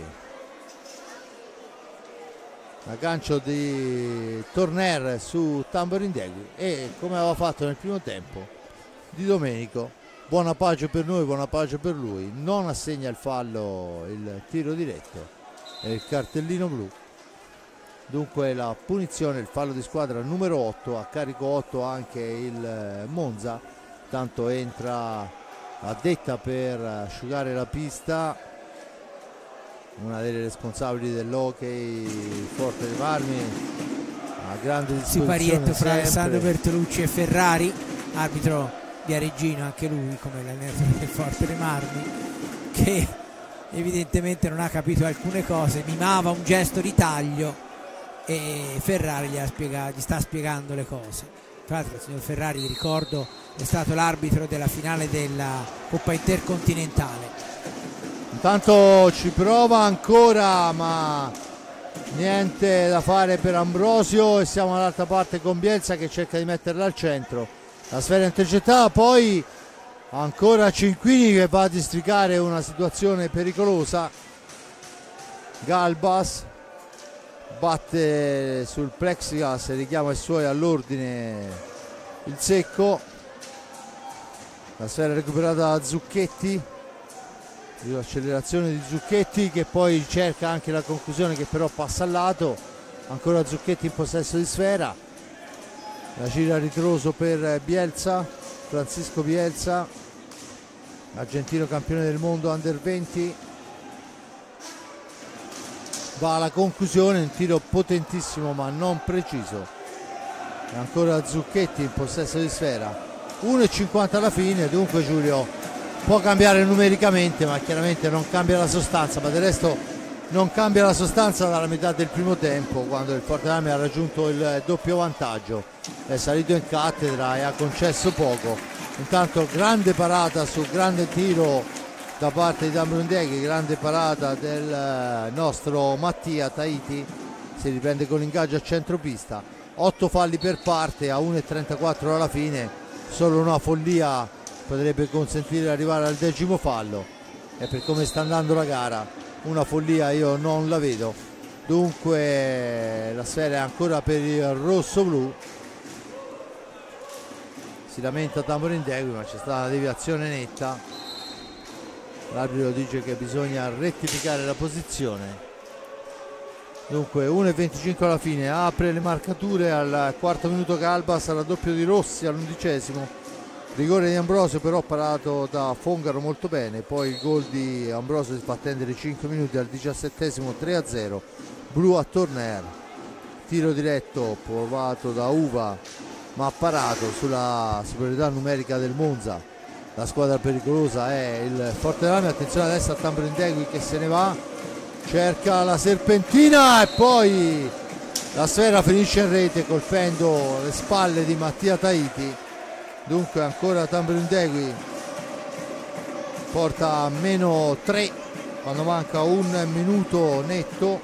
S1: l'aggancio di Torner su Tamborindegui, e come aveva fatto nel primo tempo Di Domenico, buona pace per noi, buona pace per lui, non assegna il fallo, il tiro diretto e il cartellino blu. Dunque la punizione, il fallo di squadra numero otto, a carico otto anche il Monza. Tanto entra a detta per asciugare la pista una delle responsabili dell'hockey Forte dei Marmi, a grande disposizione
S2: siparietto fra Alessandro Bertolucci e Ferrari, arbitro Viareggino anche lui, come l'allenatore del Forte dei Marmi, che evidentemente non ha capito alcune cose, mimava un gesto di taglio e Ferrari gli, ha spiegato, gli sta spiegando le cose. Tra l'altro il signor Ferrari, vi ricordo, è stato l'arbitro della finale della Coppa Intercontinentale.
S1: Intanto ci prova ancora, ma niente da fare per Ambrosio, e siamo dall'altra parte con Bielsa che cerca di metterla al centro. La sfera intercettata, poi ancora Cinquini che va a districare una situazione pericolosa. Galbas batte sul plexiglass e richiama i suoi all'ordine il secco. La sfera recuperata da Zucchetti, l'accelerazione di Zucchetti che poi cerca anche la conclusione, che però passa al lato. Ancora Zucchetti in possesso di sfera, la gira a ritroso per Bielsa, Francisco Bielsa, argentino campione del mondo under venti. Va alla conclusione, un tiro potentissimo ma non preciso. E ancora Zucchetti in possesso di sfera, uno e cinquanta alla fine. Dunque Giulio, può cambiare numericamente ma chiaramente non cambia la sostanza, ma del resto non cambia la sostanza dalla metà del primo tempo, quando il Fortename ha raggiunto il doppio vantaggio, è salito in cattedra e ha concesso poco. Intanto grande parata su grande tiro da parte di Tamborindegui, grande parata del nostro Mattia Tahiti, si riprende con l'ingaggio a centropista. Otto falli per parte a uno e trentaquattro alla fine, solo una follia potrebbe consentire di arrivare al decimo fallo, e per come sta andando la gara una follia io non la vedo. Dunque la sfera è ancora per il rosso-blu, si lamenta Tamborindegui ma c'è stata una deviazione netta, l'arbitro dice che bisogna rettificare la posizione. Dunque uno e venticinque alla fine, apre le marcature al quarto minuto Calbas, raddoppio di Rossi all'undicesimo, rigore di Ambrosio però parato da Fongaro molto bene, poi il gol di Ambrosio si fa attendere cinque minuti al diciassettesimo, tre a zero, blu a Torner, tiro diretto provato da Uva ma parato sulla superiorità numerica del Monza. La squadra pericolosa è il Fortename, attenzione adesso a Tamborindegui che se ne va, cerca la serpentina e poi la sfera finisce in rete colpendo le spalle di Mattia Tahiti. Dunque ancora Tamborindegui porta a meno tre quando manca un minuto netto,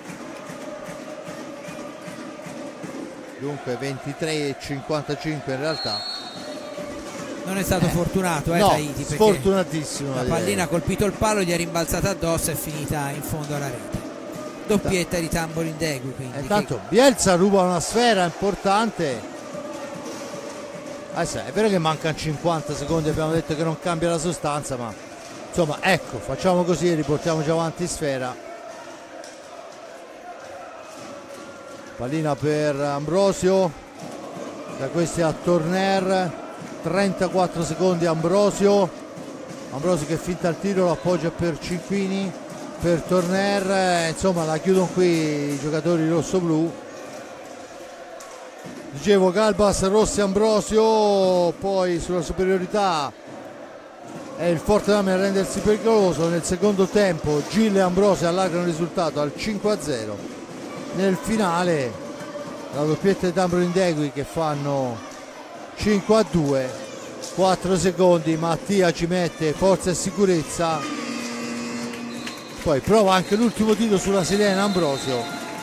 S1: dunque ventitré e cinquantacinque in realtà.
S2: Non è stato
S1: eh,
S2: fortunato eh,
S1: no,
S2: Tahiti, perché
S1: sfortunatissimo,
S2: la pallina ha colpito il palo, gli è rimbalzata addosso e è finita in fondo alla rete. Doppietta di Tamborindegui, quindi
S1: intanto
S2: che...
S1: Bielsa ruba una sfera importante. Adesso è vero che mancano cinquanta secondi, abbiamo detto che non cambia la sostanza, ma insomma ecco, facciamo così e riportiamoci avanti sfera. Pallina per Ambrosio, da questi a Torner, trentaquattro secondi Ambrosio, Ambrosio che finta il tiro, lo appoggia per Cinquini, per Torner, insomma la chiudono qui i giocatori rossoblu. Dicevo Calbas, Rossi, Ambrosio, poi sulla superiorità è il Fortename a rendersi pericoloso. Nel secondo tempo Gil e Ambrosio allargano il risultato al cinque a zero. Nel finale la doppietta di Tamborindegui che fanno cinque a due, quattro secondi, Mattia ci mette forza e sicurezza, poi prova anche l'ultimo tiro sulla sirena Ambrosio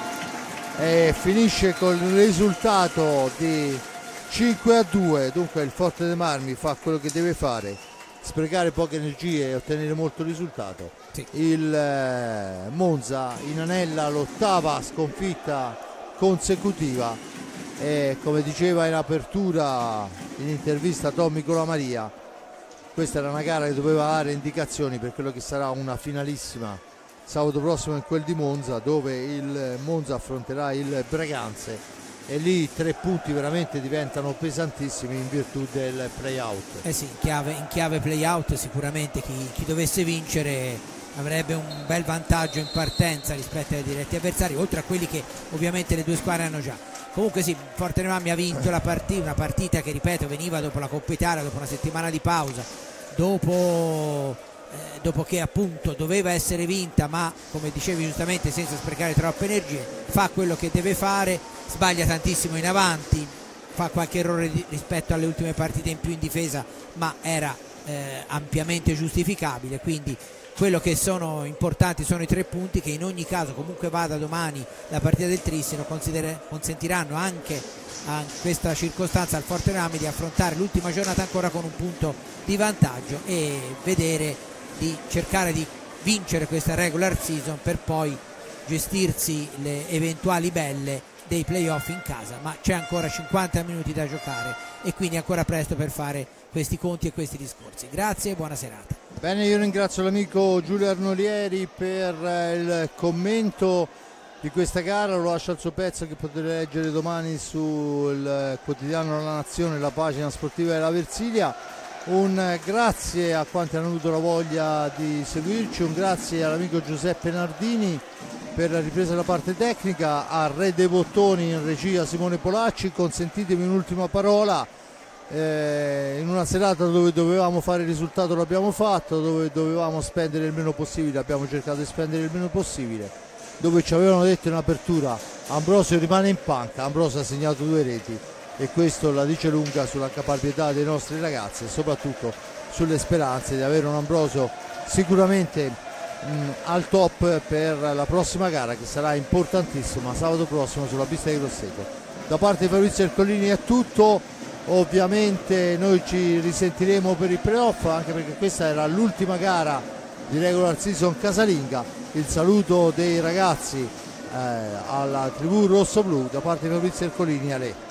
S1: e finisce col risultato di cinque a due. Dunque il Forte dei Marmi fa quello che deve fare, sprecare poche energie e ottenere molto risultato. Sì. Il eh, Monza inanella l'ottava sconfitta consecutiva e come diceva in apertura in intervista Tommy Colamaria, questa era una gara che doveva dare indicazioni per quello che sarà una finalissima sabato prossimo in quel di Monza, dove il Monza affronterà il Breganze e lì tre punti veramente diventano pesantissimi in virtù del play out.
S2: Eh sì, in chiave, in chiave play out sicuramente chi, chi dovesse vincere avrebbe un bel vantaggio in partenza rispetto ai diretti avversari, oltre a quelli che ovviamente le due squadre hanno già. Comunque sì, Fortename ha vinto la partita, una partita che ripeto veniva dopo la Coppa Italia, dopo una settimana di pausa, dopo, eh, dopo che appunto doveva essere vinta, ma come dicevi giustamente senza sprecare troppe energie, fa quello che deve fare, sbaglia tantissimo in avanti, fa qualche errore di, rispetto alle ultime partite in più in difesa, ma era eh, ampiamente giustificabile, quindi quello che sono importanti sono i tre punti che in ogni caso comunque vada domani la partita del Trissino consentiranno anche a questa circostanza al Fortename di affrontare l'ultima giornata ancora con un punto di vantaggio e vedere di cercare di vincere questa regular season per poi gestirsi le eventuali belle dei playoff in casa, ma c'è ancora cinquanta minuti da giocare e quindi ancora presto per fare questi conti e questi discorsi. Grazie e buona serata.
S1: Bene, io ringrazio l'amico Giulio Arnolieri per il commento di questa gara, lo lascio al suo pezzo che potete leggere domani sul quotidiano La Nazione, la pagina sportiva della Versilia. Un grazie a quanti hanno avuto la voglia di seguirci, un grazie all'amico Giuseppe Nardini per la ripresa della parte tecnica, a Re dei Bottoni in regia Simone Polacci. Consentitemi un'ultima parola, eh, in una serata dove dovevamo fare il risultato l'abbiamo fatto, dove dovevamo spendere il meno possibile abbiamo cercato di spendere il meno possibile, dove ci avevano detto in apertura Ambrosio rimane in panca, Ambrosio ha segnato due reti e questo la dice lunga sulla caparbietà dei nostri ragazzi e soprattutto sulle speranze di avere un Ambrosio sicuramente mh, al top per la prossima gara, che sarà importantissima sabato prossimo sulla pista di Grosseto. Da parte di Fabrizio Ercolini è tutto, ovviamente noi ci risentiremo per il playoff, anche perché questa era l'ultima gara di regular season casalinga. Il saluto dei ragazzi eh, alla tribù rosso-blu da parte di Fabrizio Ercolini. Ale.